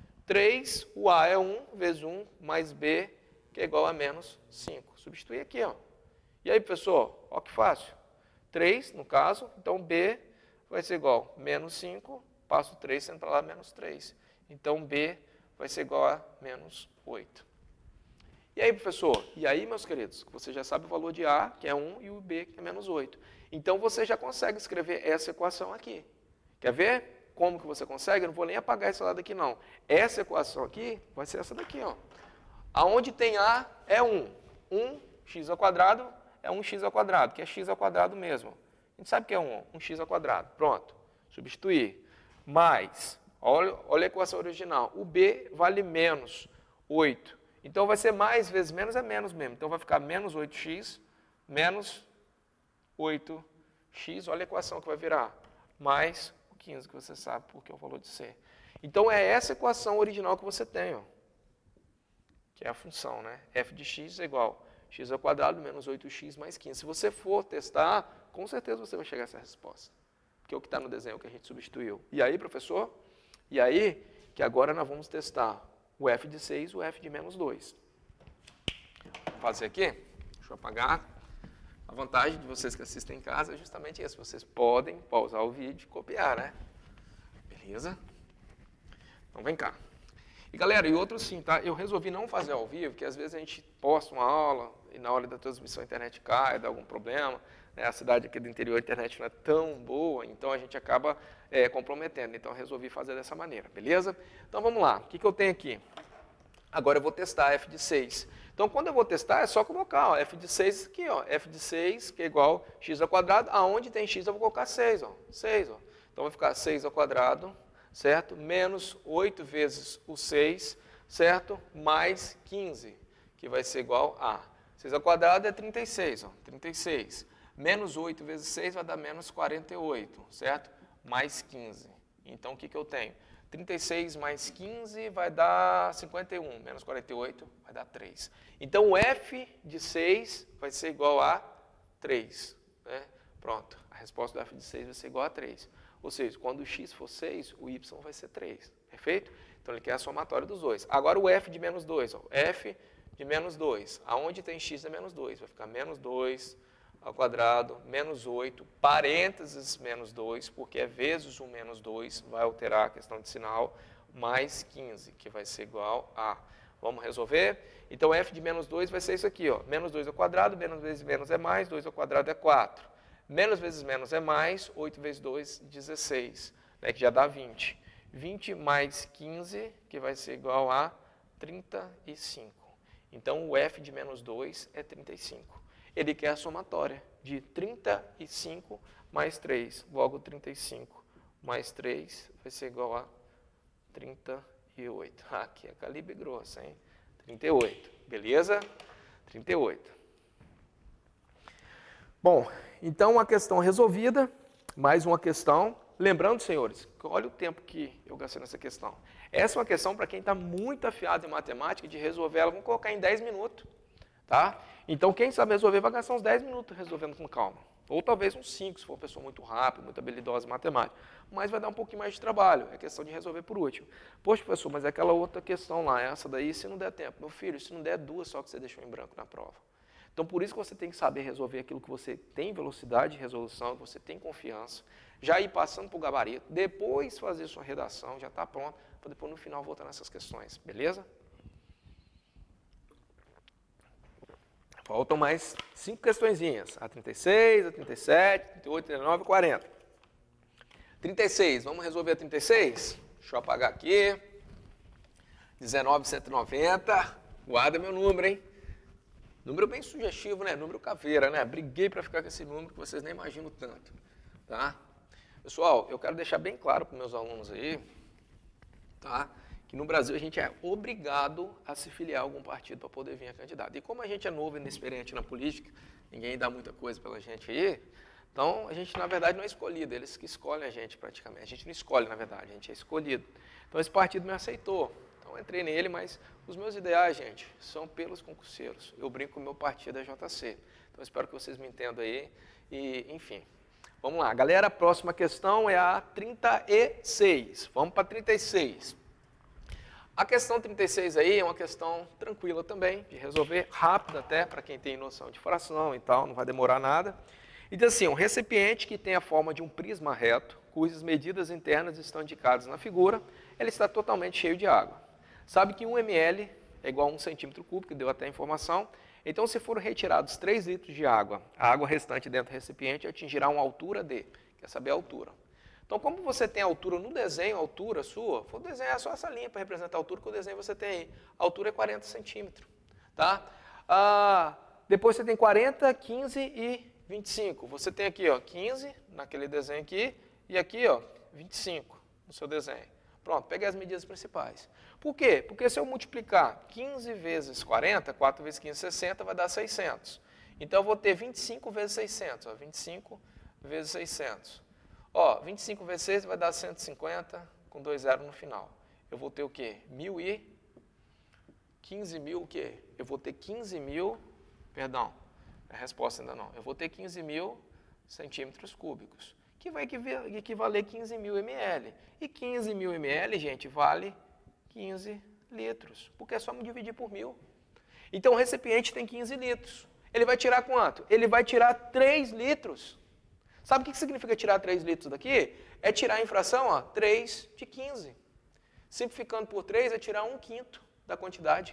3, o a é 1, vezes 1, mais b, que é igual a menos 5. Substituir aqui, ó. E aí, professor, ó que fácil. 3, no caso, então b vai ser igual a menos 5, passo 3, sendo para lá menos 3. Então, b vai ser igual a menos 8. E aí, professor? E aí, meus queridos, você já sabe o valor de a, que é 1, e o b, que é menos 8. Então, você já consegue escrever essa equação aqui. Quer ver como que você consegue? Eu não vou nem apagar esse lado aqui, não. Essa equação aqui vai ser essa daqui, ó. Aonde tem a é 1. 1x ao quadrado é 1x ao quadrado, que é x ao quadrado mesmo. A gente sabe que é 1x ao quadrado. Pronto. Substituir. Mais, olha a equação original. O b vale menos 8. Então, vai ser mais vezes menos é menos mesmo. Então, vai ficar menos 8x, menos 8x. Olha a equação que vai virar. Mais o 15, que você sabe porque é o valor de c. Então, é essa equação original que você tem, ó, que é a função, né? f de x é igual a x ao quadrado menos 8x mais 15. Se você for testar, com certeza você vai chegar a essa resposta. Porque é o que está no desenho que a gente substituiu. E aí, professor? E aí, que agora nós vamos testar o f de 6 e o f de menos 2. fazer aqui, deixa eu apagar. A vantagem de vocês que assistem em casa é justamente isso. Vocês podem pausar o vídeo e copiar, né? Beleza? Então vem cá. E galera, e outro sim, tá? Eu resolvi não fazer ao vivo, porque às vezes a gente posta uma aula e na hora da transmissão a internet cai, dá algum problema. Né? A cidade aqui do interior, a internet não é tão boa, então a gente acaba comprometendo. Então eu resolvi fazer dessa maneira, beleza? Então vamos lá. O que eu tenho aqui? Agora eu vou testar f de 6. Então quando eu vou testar é só colocar ó, f de 6 aqui, ó, f de 6 que é igual a x ao quadrado. Aonde tem x eu vou colocar 6, ó, 6, ó. Então vai ficar 6 ao quadrado, certo? Menos 8 vezes o 6, certo? Mais 15, que vai ser igual a 6 ao quadrado é 36, ó, 36. Menos 8 vezes 6 vai dar menos 48, certo? Mais 15. Então o que eu tenho? 36 mais 15 vai dar 51, menos 48 vai dar 3. Então o f de 6 vai ser igual a 3. Né? Pronto, a resposta do f de 6 vai ser igual a 3. Ou seja, quando o x for 6, o y vai ser 3. Perfeito? Então ele quer a somatória dos dois. Agora o f de menos 2. Ó, f de menos 2. Aonde tem x é menos 2. Vai ficar menos 2 ao quadrado, menos 8, parênteses menos 2, porque é vezes o menos 2, vai alterar a questão de sinal, mais 15, que vai ser igual a... Vamos resolver? Então f de menos 2 vai ser isso aqui, ó. Menos 2 ao quadrado, menos vezes menos é mais, 2 ao quadrado é 4. Menos vezes menos é mais, 8 vezes 2, 16, né, que já dá 20. 20 mais 15, que vai ser igual a 35. Então, o f de menos 2 é 35. Ele quer a somatória de 35 mais 3. Logo, 35 mais 3 vai ser igual a 38. Aqui é calibre grosso, hein? 38. Beleza? 38. Bom, então a questão resolvida. Mais uma questão. Lembrando, senhores, olha o tempo que eu gastei nessa questão. Essa é uma questão para quem está muito afiado em matemática, de resolver ela, vamos colocar em 10 minutos. Tá? Então, quem sabe resolver vai gastar uns 10 minutos resolvendo com calma. Ou talvez uns 5, se for uma pessoa muito rápida, muito habilidosa em matemática. Mas vai dar um pouquinho mais de trabalho. É questão de resolver por último. Poxa, professor, mas é aquela outra questão lá, essa daí, se não der tempo. Meu filho, se não der duas só que você deixou em branco na prova. Então, por isso que você tem que saber resolver aquilo que você tem velocidade de resolução, que você tem confiança. Já ir passando para o gabarito, depois fazer sua redação, já está pronto, para depois no final voltar nessas questões. Beleza? Faltam mais 5 questõezinhas. A 36, a 37, 38, 39 e 40. 36, vamos resolver a 36? Deixa eu apagar aqui. 19,190. Guarda meu número, hein? Número bem sugestivo, né? Número caveira, né? Briguei para ficar com esse número que vocês nem imaginam tanto. Tá? Pessoal, eu quero deixar bem claro para os meus alunos aí, tá? Que no Brasil a gente é obrigado a se filiar a algum partido para poder vir a candidato. E como a gente é novo e inexperiente na política, ninguém dá muita coisa pela gente aí, então a gente na verdade não é escolhido, eles que escolhem a gente praticamente. A gente não escolhe na verdade, a gente é escolhido. Então esse partido me aceitou, então eu entrei nele, mas os meus ideais, gente, são pelos concurseiros. Eu brinco com o meu partido, é JC. Então espero que vocês me entendam aí e, enfim. Vamos lá, galera, a próxima questão é a 36. Vamos para a 36. A questão 36 aí é uma questão tranquila também, de resolver, rápida até, para quem tem noção de fração e tal, não vai demorar nada. E diz assim, um recipiente que tem a forma de um prisma reto, cujas medidas internas estão indicadas na figura, ele está totalmente cheio de água. Sabe que 1 ml é igual a 1 centímetro cúbico, que deu até a informação. Então, se forem retirados 3 litros de água, a água restante dentro do recipiente atingirá uma altura de, quer saber a altura. Então, como você tem a altura no desenho, a altura sua, vou desenhar só essa linha para representar a altura, que o desenho você tem aí. A altura é 40 centímetros. Tá? Depois você tem 40, 15 e 25. Você tem aqui ó, 15 naquele desenho aqui e aqui ó, 25 no seu desenho. Pronto, peguei as medidas principais. Por quê? Porque se eu multiplicar 15 vezes 40, 4 vezes 15, 60, vai dar 600. Então, eu vou ter 25 vezes 600. Ó, 25 vezes 600. Ó, 25 vezes 6 vai dar 150, com 2 zeros no final. Eu vou ter o quê? 15 mil o quê? Eu vou ter 15 mil, perdão, a resposta ainda não. Eu vou ter 15 mil centímetros cúbicos, que vai equivaler 15 mil ml. E 15 mil ml, gente, vale 15 litros, porque é só me dividir por 1000. Então o recipiente tem 15 litros. Ele vai tirar quanto? Ele vai tirar 3 litros. Sabe o que significa tirar 3 litros daqui? É tirar a infração, ó, 3 de 15. Simplificando por 3 é tirar 1/5 da quantidade.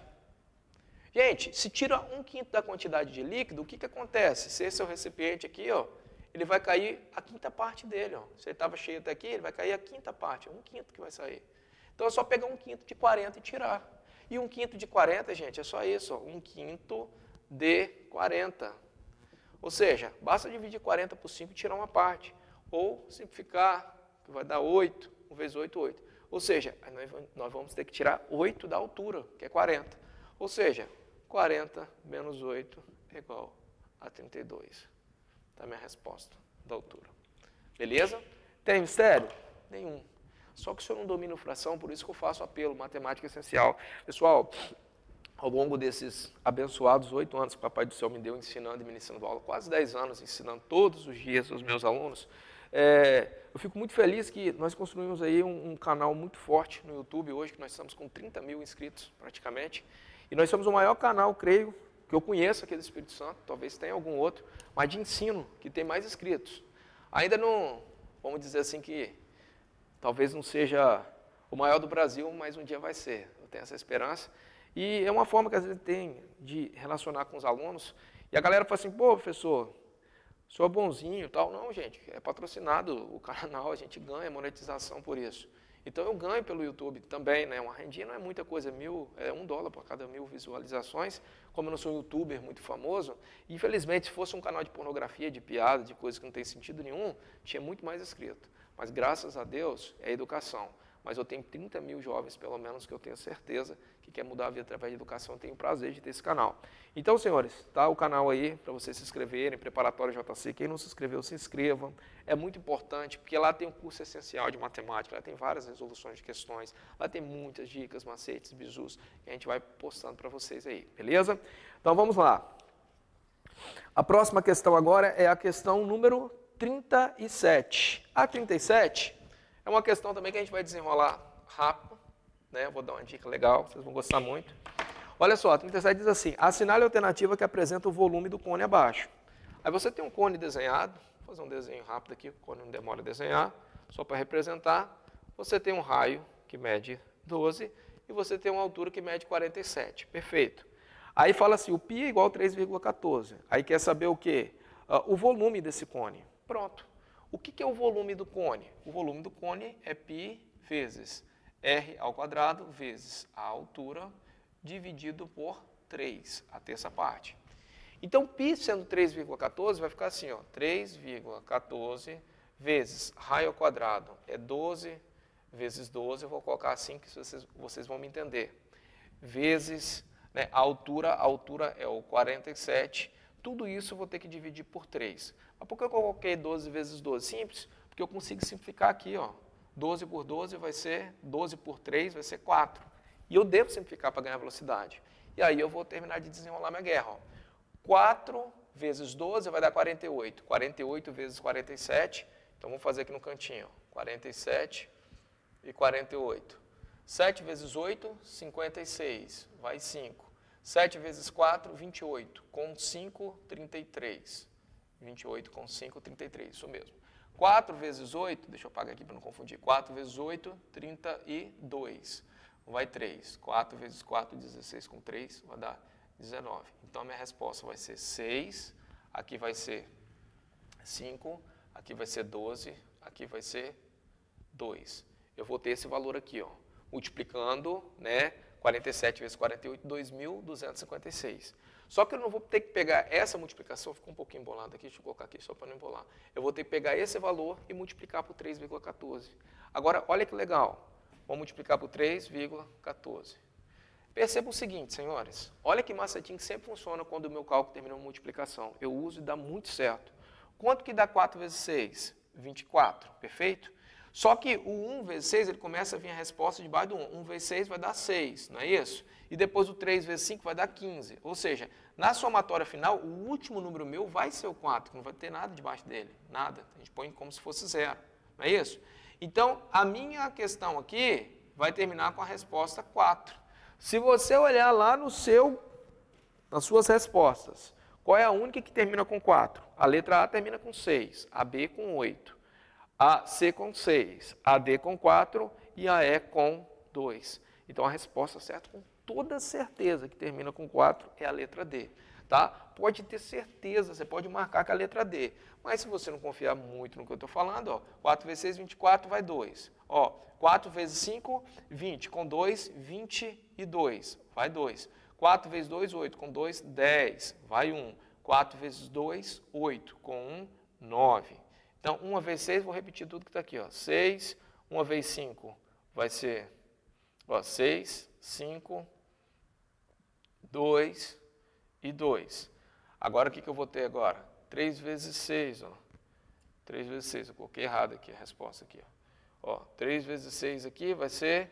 Gente, se tira 1/5 da quantidade de líquido, o que acontece? Se esse é o recipiente aqui, ó, ele vai cair a 1/5 parte dele. Ó. Se ele estava cheio até aqui, ele vai cair a 1/5 parte, 1/5 que vai sair. Então é só pegar 1/5 de 40 e tirar. E 1/5 de 40, gente, é só isso, ó, 1/5 de 40. Ou seja, basta dividir 40 por 5 e tirar uma parte. Ou simplificar, que vai dar 8, 1 vezes 8, 8. Ou seja, nós vamos ter que tirar 8 da altura, que é 40. Ou seja, 40 menos 8 é igual a 32. Está a minha resposta da altura. Beleza? Tem mistério? Nenhum. Só que o senhor não domina fração, por isso que eu faço apelo, matemática essencial. Pessoal, ao longo desses abençoados 8 anos que o Papai do Céu me deu ensinando e ministrando aula, quase 10 anos ensinando todos os dias aos meus alunos, eu fico muito feliz que nós construímos aí um canal muito forte no YouTube hoje, que nós estamos com 30 mil inscritos praticamente, e nós somos o maior canal, creio, que eu conheço aqui do Espírito Santo, talvez tenha algum outro, mas de ensino, que tem mais inscritos. Ainda não, vamos dizer assim que talvez não seja o maior do Brasil, mas um dia vai ser, eu tenho essa esperança. E é uma forma que a gente tem de relacionar com os alunos, e a galera fala assim, pô, professor, sou bonzinho e tal. Não, gente, é patrocinado o canal, a gente ganha monetização por isso. Então eu ganho pelo YouTube também, né? Uma rendinha não é muita coisa, é $1 por cada 1000 visualizações. Como eu não sou um youtuber muito famoso, infelizmente se fosse um canal de pornografia, de piada, de coisas que não tem sentido nenhum, tinha muito mais inscrito. Mas graças a Deus é educação. Mas eu tenho 30 mil jovens, pelo menos, que eu tenho certeza que quer mudar a vida através de educação. Eu tenho o prazer de ter esse canal. Então, senhores, tá o canal aí para vocês se inscreverem, Preparatório JC. Quem não se inscreveu, se inscreva. É muito importante, porque lá tem um curso essencial de matemática, lá tem várias resoluções de questões, lá tem muitas dicas, macetes, bizus, que a gente vai postando para vocês aí, beleza? Então, vamos lá. A próxima questão agora é a questão número 37. A 37... é uma questão também que a gente vai desenrolar rápido, né? Eu vou dar uma dica legal, vocês vão gostar muito. Olha só, a 37 diz assim, assinale a alternativa que apresenta o volume do cone abaixo. Aí você tem um cone desenhado, vou fazer um desenho rápido aqui, o cone não demora a desenhar, só para representar. Você tem um raio que mede 12 e você tem uma altura que mede 47, perfeito. Aí fala assim, o π é igual a 3,14. Aí quer saber o quê? O volume desse cone. Pronto. O que é o volume do cone? O volume do cone é π vezes r ao quadrado vezes a altura dividido por 3, a terça parte. Então, π sendo 3,14 vai ficar assim, ó, 3,14 vezes raio ao quadrado é 12 vezes 12, eu vou colocar assim que vocês vão me entender, vezes, né, a altura é o 47, tudo isso eu vou ter que dividir por 3. Mas por que eu coloquei 12 vezes 12? Simples, porque eu consigo simplificar aqui, ó. 12 por 12 vai ser, 12 por 3 vai ser 4. E eu devo simplificar para ganhar velocidade. E aí eu vou terminar de desenrolar minha guerra, ó. 4 vezes 12 vai dar 48. 48 vezes 47, então vamos fazer aqui no cantinho, ó. 47 e 48. 7 vezes 8, 56, vai 5. 7 vezes 4, 28, com 5, 33. 28 com 5, 33, isso mesmo. 4 vezes 8, deixa eu apagar aqui para não confundir, 4 vezes 8, 32, vai 3. 4 vezes 4, 16 com 3, vai dar 19. Então, a minha resposta vai ser 6, aqui vai ser 5, aqui vai ser 12, aqui vai ser 2. Eu vou ter esse valor aqui, ó, multiplicando, né, 47 vezes 48, 2.256. Só que eu não vou ter que pegar essa multiplicação, ficou um pouquinho embolado aqui, deixa eu colocar aqui só para não embolar. Eu vou ter que pegar esse valor e multiplicar por 3,14. Agora, olha que legal, vou multiplicar por 3,14. Perceba o seguinte, senhores, olha que macetinho que sempre funciona quando o meu cálculo termina uma multiplicação. Eu uso e dá muito certo. Quanto que dá 4 vezes 6? 24, perfeito? Só que o 1 vezes 6, ele começa a vir a resposta debaixo do 1. 1 vezes 6 vai dar 6, não é isso? E depois o 3 vezes 5 vai dar 15. Ou seja, na somatória final, o último número meu vai ser o 4, que não vai ter nada debaixo dele, nada. A gente põe como se fosse 0, não é isso? Então, a minha questão aqui vai terminar com a resposta 4. Se você olhar lá no seu nas suas respostas, qual é a única que termina com 4? A letra A termina com 6, a B com 8, a C com 6, a D com 4 e a E com 2. Então, a resposta certa, com toda certeza, que termina com 4 é a letra D. Tá? Pode ter certeza, você pode marcar com a letra D. Mas se você não confiar muito no que eu estou falando, ó, 4 vezes 6, 24, vai 2. Ó, 4 vezes 5, 20. Com 2, 22. Vai 2. 4 vezes 2, 8. Com 2, 10. Vai 1. 4 vezes 2, 8. Com 1, 9. Então, 1 vezes 6, vou repetir tudo que está aqui. Ó. 6, 1 vezes 5 vai ser 6, 5, 2 e 2. Agora, o que eu vou ter agora? 3 vezes 6. Ó. 3 vezes 6, eu coloquei errado aqui a resposta. Aqui, ó. 3 vezes 6 aqui vai ser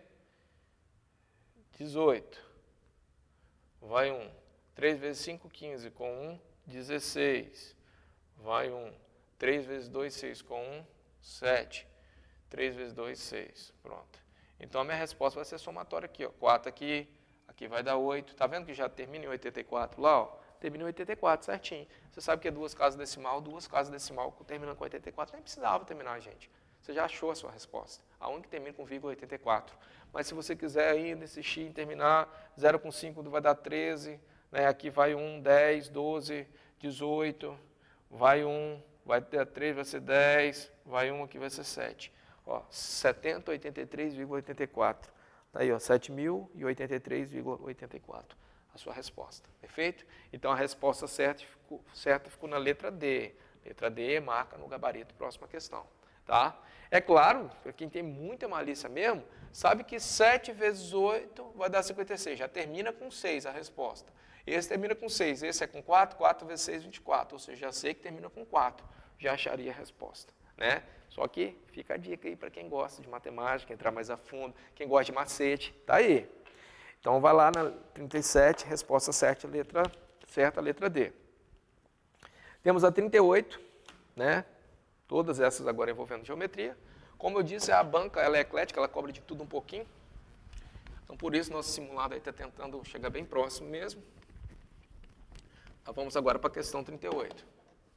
18. Vai 1. 3 vezes 5, 15. Com 1, 16. Vai 1. 3 vezes 2, 6. Com 1, 7. 3 vezes 2, 6. Pronto. Então, a minha resposta vai ser somatória aqui. Ó. 4 aqui, aqui vai dar 8. Está vendo que já termina em 84 lá? Ó? Termina em 84, certinho. Você sabe que é duas casas decimal terminando com 84. Nem precisava terminar, gente. Você já achou a sua resposta. A única que termina com vírgula 84. Mas se você quiser ainda insistir em terminar, 0 com 5 vai dar 13. Né? Aqui vai 1, 10, 12, 18. Vai 1, vai ter 3, vai ser 10. Vai 1, aqui vai ser 7. Ó, 7083,84. Está aí, ó, 7.083,84. A sua resposta, perfeito? Então, a resposta certa ficou na letra D. Letra D marca no gabarito, próxima questão. Tá? É claro, para quem tem muita malícia mesmo, sabe que 7 vezes 8 vai dar 56. Já termina com 6 a resposta. Esse termina com 6, esse é com 4, 4 vezes 6, 24. Ou seja, já sei que termina com 4. Já acharia a resposta. Né? Só que fica a dica aí para quem gosta de matemática, entrar mais a fundo, quem gosta de macete, tá aí. Então, vai lá na 37, resposta certa, letra D. Temos a 38, né? Todas essas agora envolvendo geometria. Como eu disse, a banca ela é eclética, ela cobra de tudo um pouquinho. Então, por isso, nosso simulado está tentando chegar bem próximo mesmo. Então, vamos agora para a questão 38.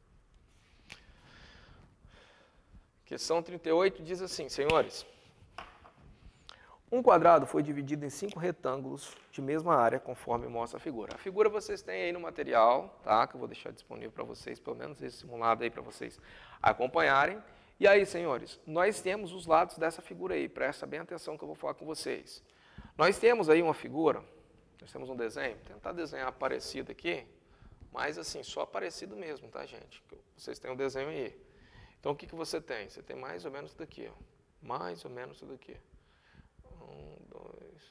Questão 38 diz assim, senhores. Um quadrado foi dividido em 5 retângulos de mesma área, conforme mostra a figura. A figura vocês têm aí no material, tá? Que eu vou deixar disponível para vocês, pelo menos esse simulado aí para vocês acompanharem. E aí, senhores, nós temos os lados dessa figura aí, presta bem atenção que eu vou falar com vocês. Nós temos aí uma figura, nós temos um desenho, vou tentar desenhar parecido aqui, mas assim, só parecido mesmo, tá, gente? Vocês têm um desenho aí. Então, o que você tem? Você tem mais ou menos isso daqui, ó. Mais ou menos isso daqui. 1, 2.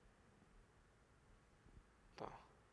Tá.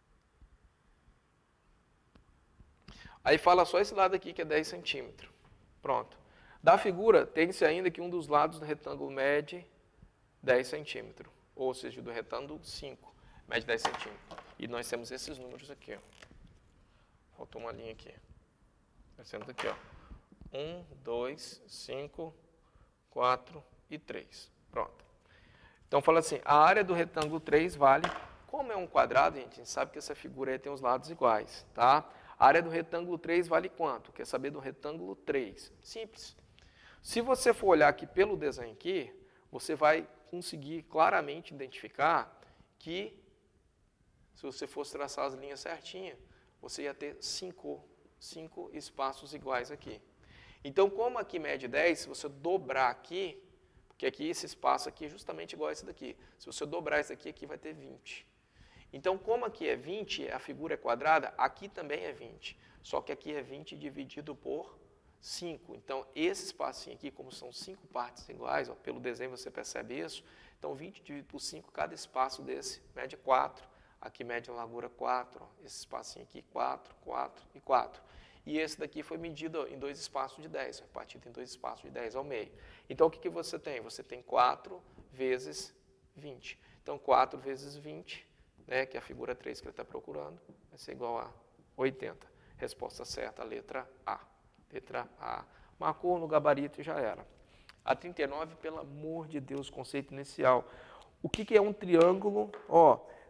Aí fala só esse lado aqui, que é 10 centímetros. Pronto. Da figura, tem-se ainda que um dos lados do retângulo mede 10 centímetros. Ou seja, do retângulo 5, mede 10 centímetros. E nós temos esses números aqui, ó. Faltou uma linha aqui. Nós temos aqui, ó. 1, 2, 5, 4 e 3. Pronto. Então, fala assim, a área do retângulo 3 vale, como é um quadrado, gente sabe que essa figura aí tem os lados iguais, tá? A área do retângulo 3 vale quanto? Quer saber do retângulo 3? Simples. Se você for olhar aqui pelo desenho aqui, você vai conseguir claramente identificar que, se você fosse traçar as linhas certinhas, você ia ter 5 espaços iguais aqui. Então, como aqui mede 10, se você dobrar aqui, porque aqui esse espaço aqui é justamente igual a esse daqui. Se você dobrar esse aqui, aqui vai ter 20. Então, como aqui é 20, a figura é quadrada, aqui também é 20. Só que aqui é 20 dividido por 5. Então, esse espacinho aqui, como são 5 partes iguais, ó, pelo desenho você percebe isso. Então, 20 dividido por 5, cada espaço desse mede 4. Aqui mede a largura 4. Ó, esse espacinho aqui, 4, 4 e 4. E esse daqui foi medido em 2 espaços de 10, repartido em 2 espaços de 10 ao meio. Então, o que você tem? Você tem 4 vezes 20. Então, 4 vezes 20, né, que é a figura 3 que ele está procurando, vai ser igual a 80. Resposta certa, letra A. Letra A. Marcou no gabarito e já era. A 39, pelo amor de Deus, conceito inicial. O que é um triângulo? Ó,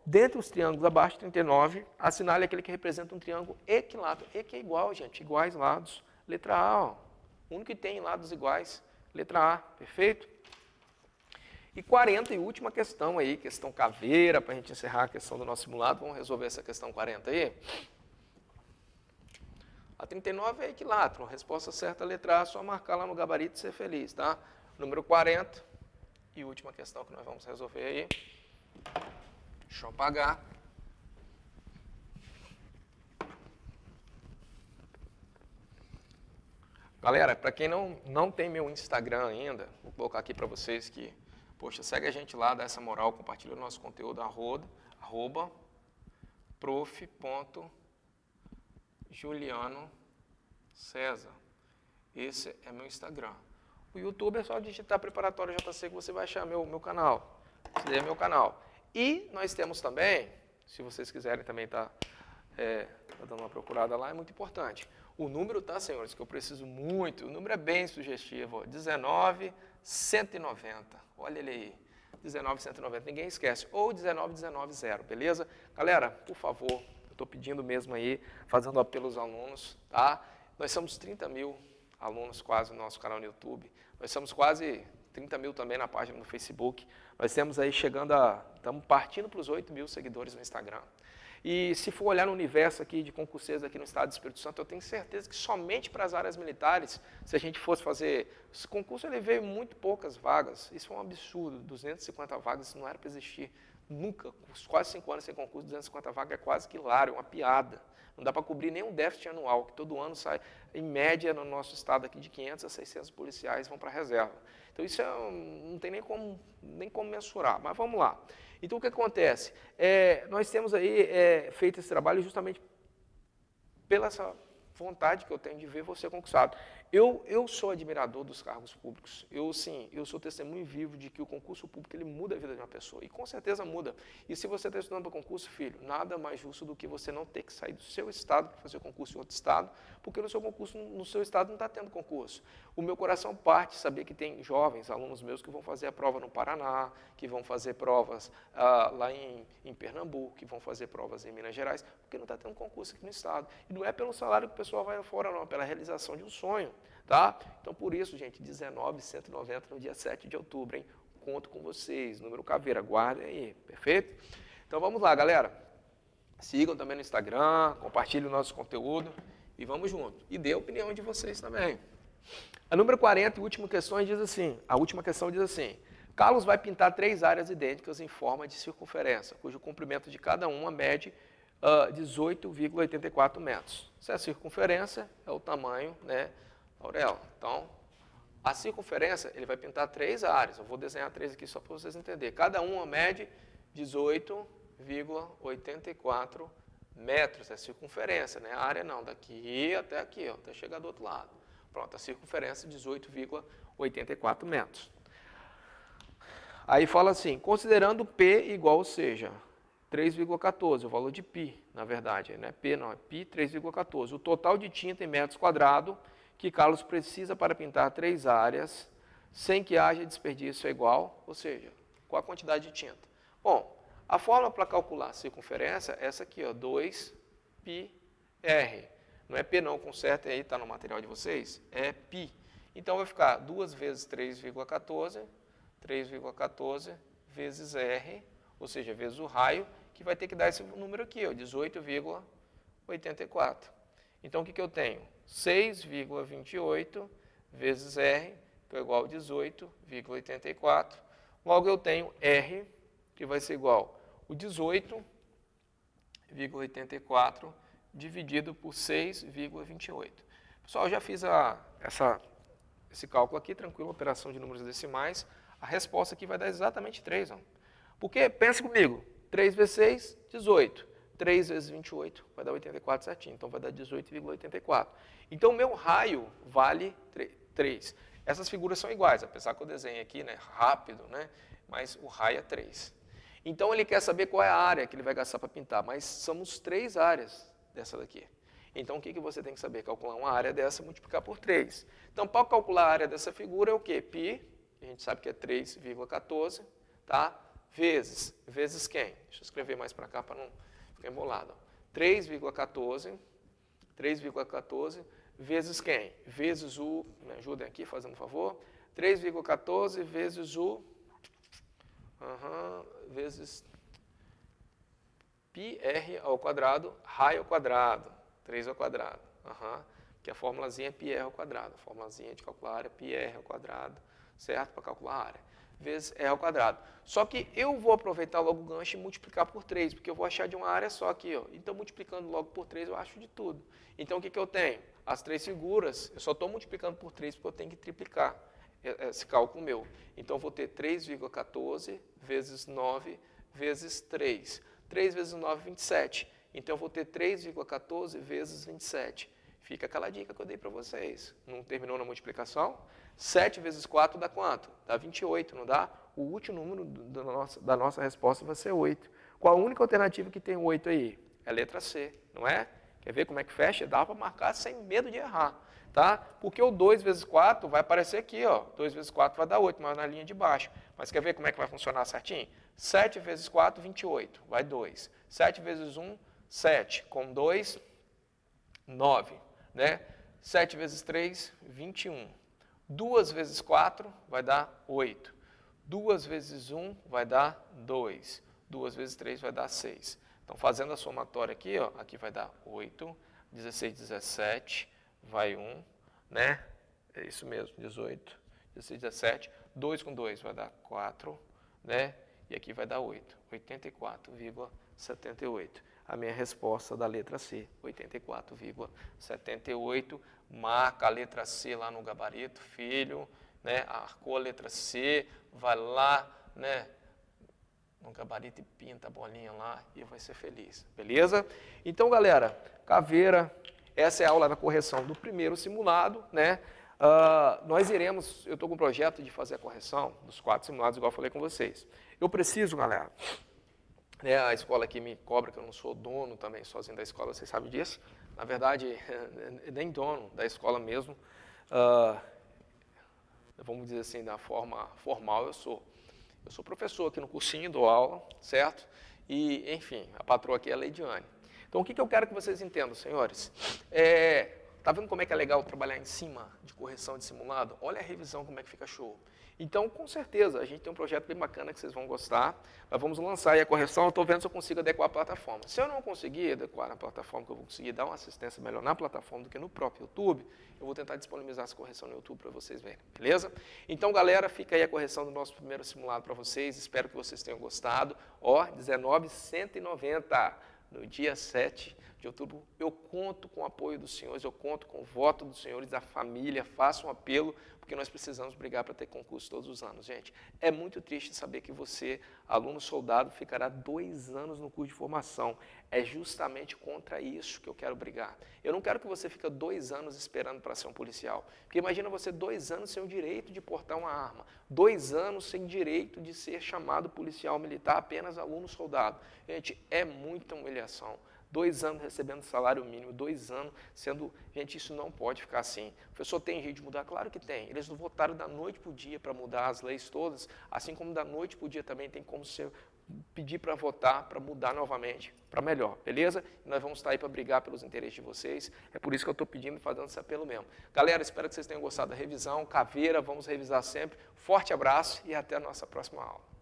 dentre os triângulos abaixo de 39, assinale aquele que representa um triângulo equilátero. E que é igual, gente, iguais lados. Letra A, ó. O único que tem lados iguais. Letra A, perfeito? E 40, e última questão aí, questão caveira, para a gente encerrar a questão do nosso simulado. Vamos resolver essa questão 40 aí. A 39 é equilátero. A resposta certa, letra A, só marcar lá no gabarito e ser feliz, tá? Número 40. E última questão que nós vamos resolver aí. Deixa eu apagar. Galera, para quem não tem meu Instagram ainda, vou colocar aqui para vocês que, poxa, segue a gente lá, dá essa moral, compartilha o nosso conteúdo, arroba prof.juliano César. Esse é meu Instagram. O YouTube é só digitar preparatório JC que você vai achar meu canal. Esse daí é meu canal. E nós temos também, se vocês quiserem também tá dando uma procurada lá, é muito importante. O número, tá, senhores, que eu preciso muito, o número é bem sugestivo, 19190. Olha ele aí, 19190, ninguém esquece. Ou 19190, beleza? Galera, por favor, eu estou pedindo mesmo aí, fazendo apelo aos alunos, tá? Nós somos 30 mil alunos quase no nosso canal no YouTube. Nós somos quase 30 mil também na página no Facebook. Nós temos aí estamos partindo para os 8 mil seguidores no Instagram. E se for olhar no universo aqui de concurseiros aqui no estado do Espírito Santo, eu tenho certeza que somente para as áreas militares, se a gente fosse fazer esse concurso, ele veio muito poucas vagas. Isso é um absurdo, 250 vagas, isso não era para existir. Nunca, quase 5 anos sem concurso, 250 vagas é quase que hilário, é uma piada. Não dá para cobrir nenhum déficit anual, que todo ano sai, em média, no nosso estado aqui, de 500 a 600 policiais vão para a reserva. Então, isso não tem nem como mensurar, mas vamos lá. Então, o que acontece? Nós temos aí feito esse trabalho justamente pela essa vontade que eu tenho de ver você conquistado. Eu sou admirador dos cargos públicos. Eu sou testemunho vivo de que o concurso público ele muda a vida de uma pessoa. E com certeza muda. E se você está estudando para concurso, filho, nada mais justo do que você não ter que sair do seu estado para fazer concurso em outro estado, porque no seu concurso, no seu estado não está tendo concurso. O meu coração parte de saber que tem jovens, alunos meus, que vão fazer a prova no Paraná, que vão fazer provas lá em Pernambuco, que vão fazer provas em Minas Gerais, porque não está tendo concurso aqui no estado. E não é pelo salário que o pessoal vai fora, não, é pela realização de um sonho. Tá? Então, por isso, gente, 19,190 no dia 7 de outubro, hein? Conto com vocês, número caveira, guardem aí, perfeito? Então, vamos lá, galera. Sigam também no Instagram, compartilhem o nosso conteúdo e vamos junto. E dê a opinião de vocês também. A número 40 e última questão diz assim, Carlos vai pintar 3 áreas idênticas em forma de circunferência, cujo comprimento de cada uma mede 18,84 metros. Se a circunferência é o tamanho, né, Aurel, então, a circunferência, ele vai pintar 3 áreas. Eu vou desenhar 3 aqui só para vocês entenderem. Cada uma mede 18,84 metros. É circunferência, né? A área não, daqui até aqui, ó, até chegar do outro lado. Pronto, a circunferência 18,84 metros. Aí fala assim, considerando P igual, ou seja, 3,14, o valor de π, na verdade, não é P não, é π 3,14. O total de tinta em metros quadrados que Carlos precisa para pintar 3 áreas, sem que haja desperdício é igual, ou seja, qual a quantidade de tinta? Bom, a fórmula para calcular a circunferência é essa aqui, ó, 2πr. Não é P não, consertem aí, está no material de vocês, é π. Então vai ficar 2 vezes 3,14, 3,14 vezes R, ou seja, vezes o raio, que vai ter que dar esse número aqui, ó, 18,84. Então, o que eu tenho? 6,28 vezes R, que é igual a 18,84. Logo, eu tenho R, que vai ser igual a 18,84 dividido por 6,28. Pessoal, eu já fiz esse cálculo aqui, tranquilo, operação de números decimais. A resposta aqui vai dar exatamente 3. Ó. Porque, pense comigo, 3 vezes 6, 18. 3 vezes 28 vai dar 84 certinho, então vai dar 18,84. Então, o meu raio vale 3. Essas figuras são iguais, apesar que eu desenho aqui, né, rápido, né, mas o raio é 3. Então, ele quer saber qual é a área que ele vai gastar para pintar, mas somos 3 áreas dessa daqui. Então, o que você tem que saber? Calcular uma área dessa e multiplicar por 3. Então, para calcular a área dessa figura é o quê? Π, a gente sabe que é 3,14, tá? vezes quem? Deixa eu escrever mais para cá para não ficar embolado. 3,14 vezes quem? Vezes o, me ajudem aqui, fazendo um favor, 3,14 vezes o, vezes πr ao quadrado, raio ao quadrado, 3 ao quadrado, que a formulazinha é πr ao quadrado, a formulazinha de calcular área é πr ao quadrado, certo? Para calcular a área, vezes r ao quadrado. Só que eu vou aproveitar logo o gancho e multiplicar por 3, porque eu vou achar de uma área só aqui, ó. Então, multiplicando logo por 3, eu acho de tudo. Então, o que eu tenho? As 3 figuras, eu só estou multiplicando por 3 porque eu tenho que triplicar esse cálculo meu. Então, eu vou ter 3,14 vezes 9 vezes 3. 3 vezes 9, 27. Então, eu vou ter 3,14 vezes 27. Fica aquela dica que eu dei para vocês. Não terminou na multiplicação? 7 vezes 4 dá quanto? Dá 28, não dá? O último número da nossa resposta vai ser 8. Qual a única alternativa que tem 8 aí? É a letra C, não é? Quer ver como é que fecha? Dá para marcar sem medo de errar, tá? Porque o 2 vezes 4 vai aparecer aqui, ó. 2 vezes 4 vai dar 8, mas na linha de baixo. Mas quer ver como é que vai funcionar certinho? 7 vezes 4, 28, vai 2. 7 vezes 1, 7. Com 2, 9, né? 7 vezes 3, 21. 2 vezes 4 vai dar 8. 2 vezes 1 vai dar 2. 2 vezes 3 vai dar 6. Então, fazendo a somatória aqui, ó, aqui vai dar 8. 16, 17, vai 1, né? É isso mesmo, 18, 16, 17. 2 com 2 vai dar 4, né? E aqui vai dar 8. 84,78. A minha resposta da letra C, 84,78. Marca a letra C lá no gabarito, filho, né? Arcou a letra C, vai lá, né? No gabarito e pinta a bolinha lá e vai ser feliz, beleza? Então, galera, caveira, essa é a aula da correção do primeiro simulado, né? Nós iremos, eu estou com um projeto de fazer a correção dos 4 simulados, igual eu falei com vocês. Eu preciso, galera, né, a escola aqui me cobra que eu não sou dono também sozinho da escola, vocês sabem disso. Na verdade, nem dono da escola mesmo. Vamos dizer assim, da forma formal eu sou. Eu sou professor aqui no cursinho, dou aula, certo? E, enfim, a patroa aqui é a Leidiane. Então, o que eu quero que vocês entendam, senhores? Tá vendo como é que é legal trabalhar em cima de correção de simulado? Olha a revisão, como é que fica show. Então, com certeza, a gente tem um projeto bem bacana que vocês vão gostar. Nós vamos lançar aí a correção, eu estou vendo se eu consigo adequar a plataforma. Se eu não conseguir adequar a plataforma, que eu vou conseguir dar uma assistência melhor na plataforma do que no próprio YouTube, eu vou tentar disponibilizar essa correção no YouTube para vocês verem, beleza? Então, galera, fica aí a correção do nosso primeiro simulado para vocês. Espero que vocês tenham gostado. Ó, 19,190 no dia 7 de outubro. Eu conto com o apoio dos senhores, eu conto com o voto dos senhores, da família. Faço um apelo, porque nós precisamos brigar para ter concurso todos os anos, gente. É muito triste saber que você, aluno soldado, ficará 2 anos no curso de formação. É justamente contra isso que eu quero brigar. Eu não quero que você fique 2 anos esperando para ser um policial. Porque imagina você 2 anos sem o direito de portar uma arma. 2 anos sem direito de ser chamado policial militar, apenas aluno soldado. Gente, é muita humilhação. 2 anos recebendo salário mínimo, 2 anos sendo... Gente, isso não pode ficar assim. O professor tem jeito de mudar? Claro que tem. Eles não votaram da noite para o dia para mudar as leis todas, assim como da noite para o dia também tem como ser, pedir para votar, para mudar novamente, para melhor, beleza? E nós vamos estar aí para brigar pelos interesses de vocês. É por isso que eu estou pedindo e fazendo esse apelo mesmo. Galera, espero que vocês tenham gostado da revisão. Caveira, vamos revisar sempre. Forte abraço e até a nossa próxima aula.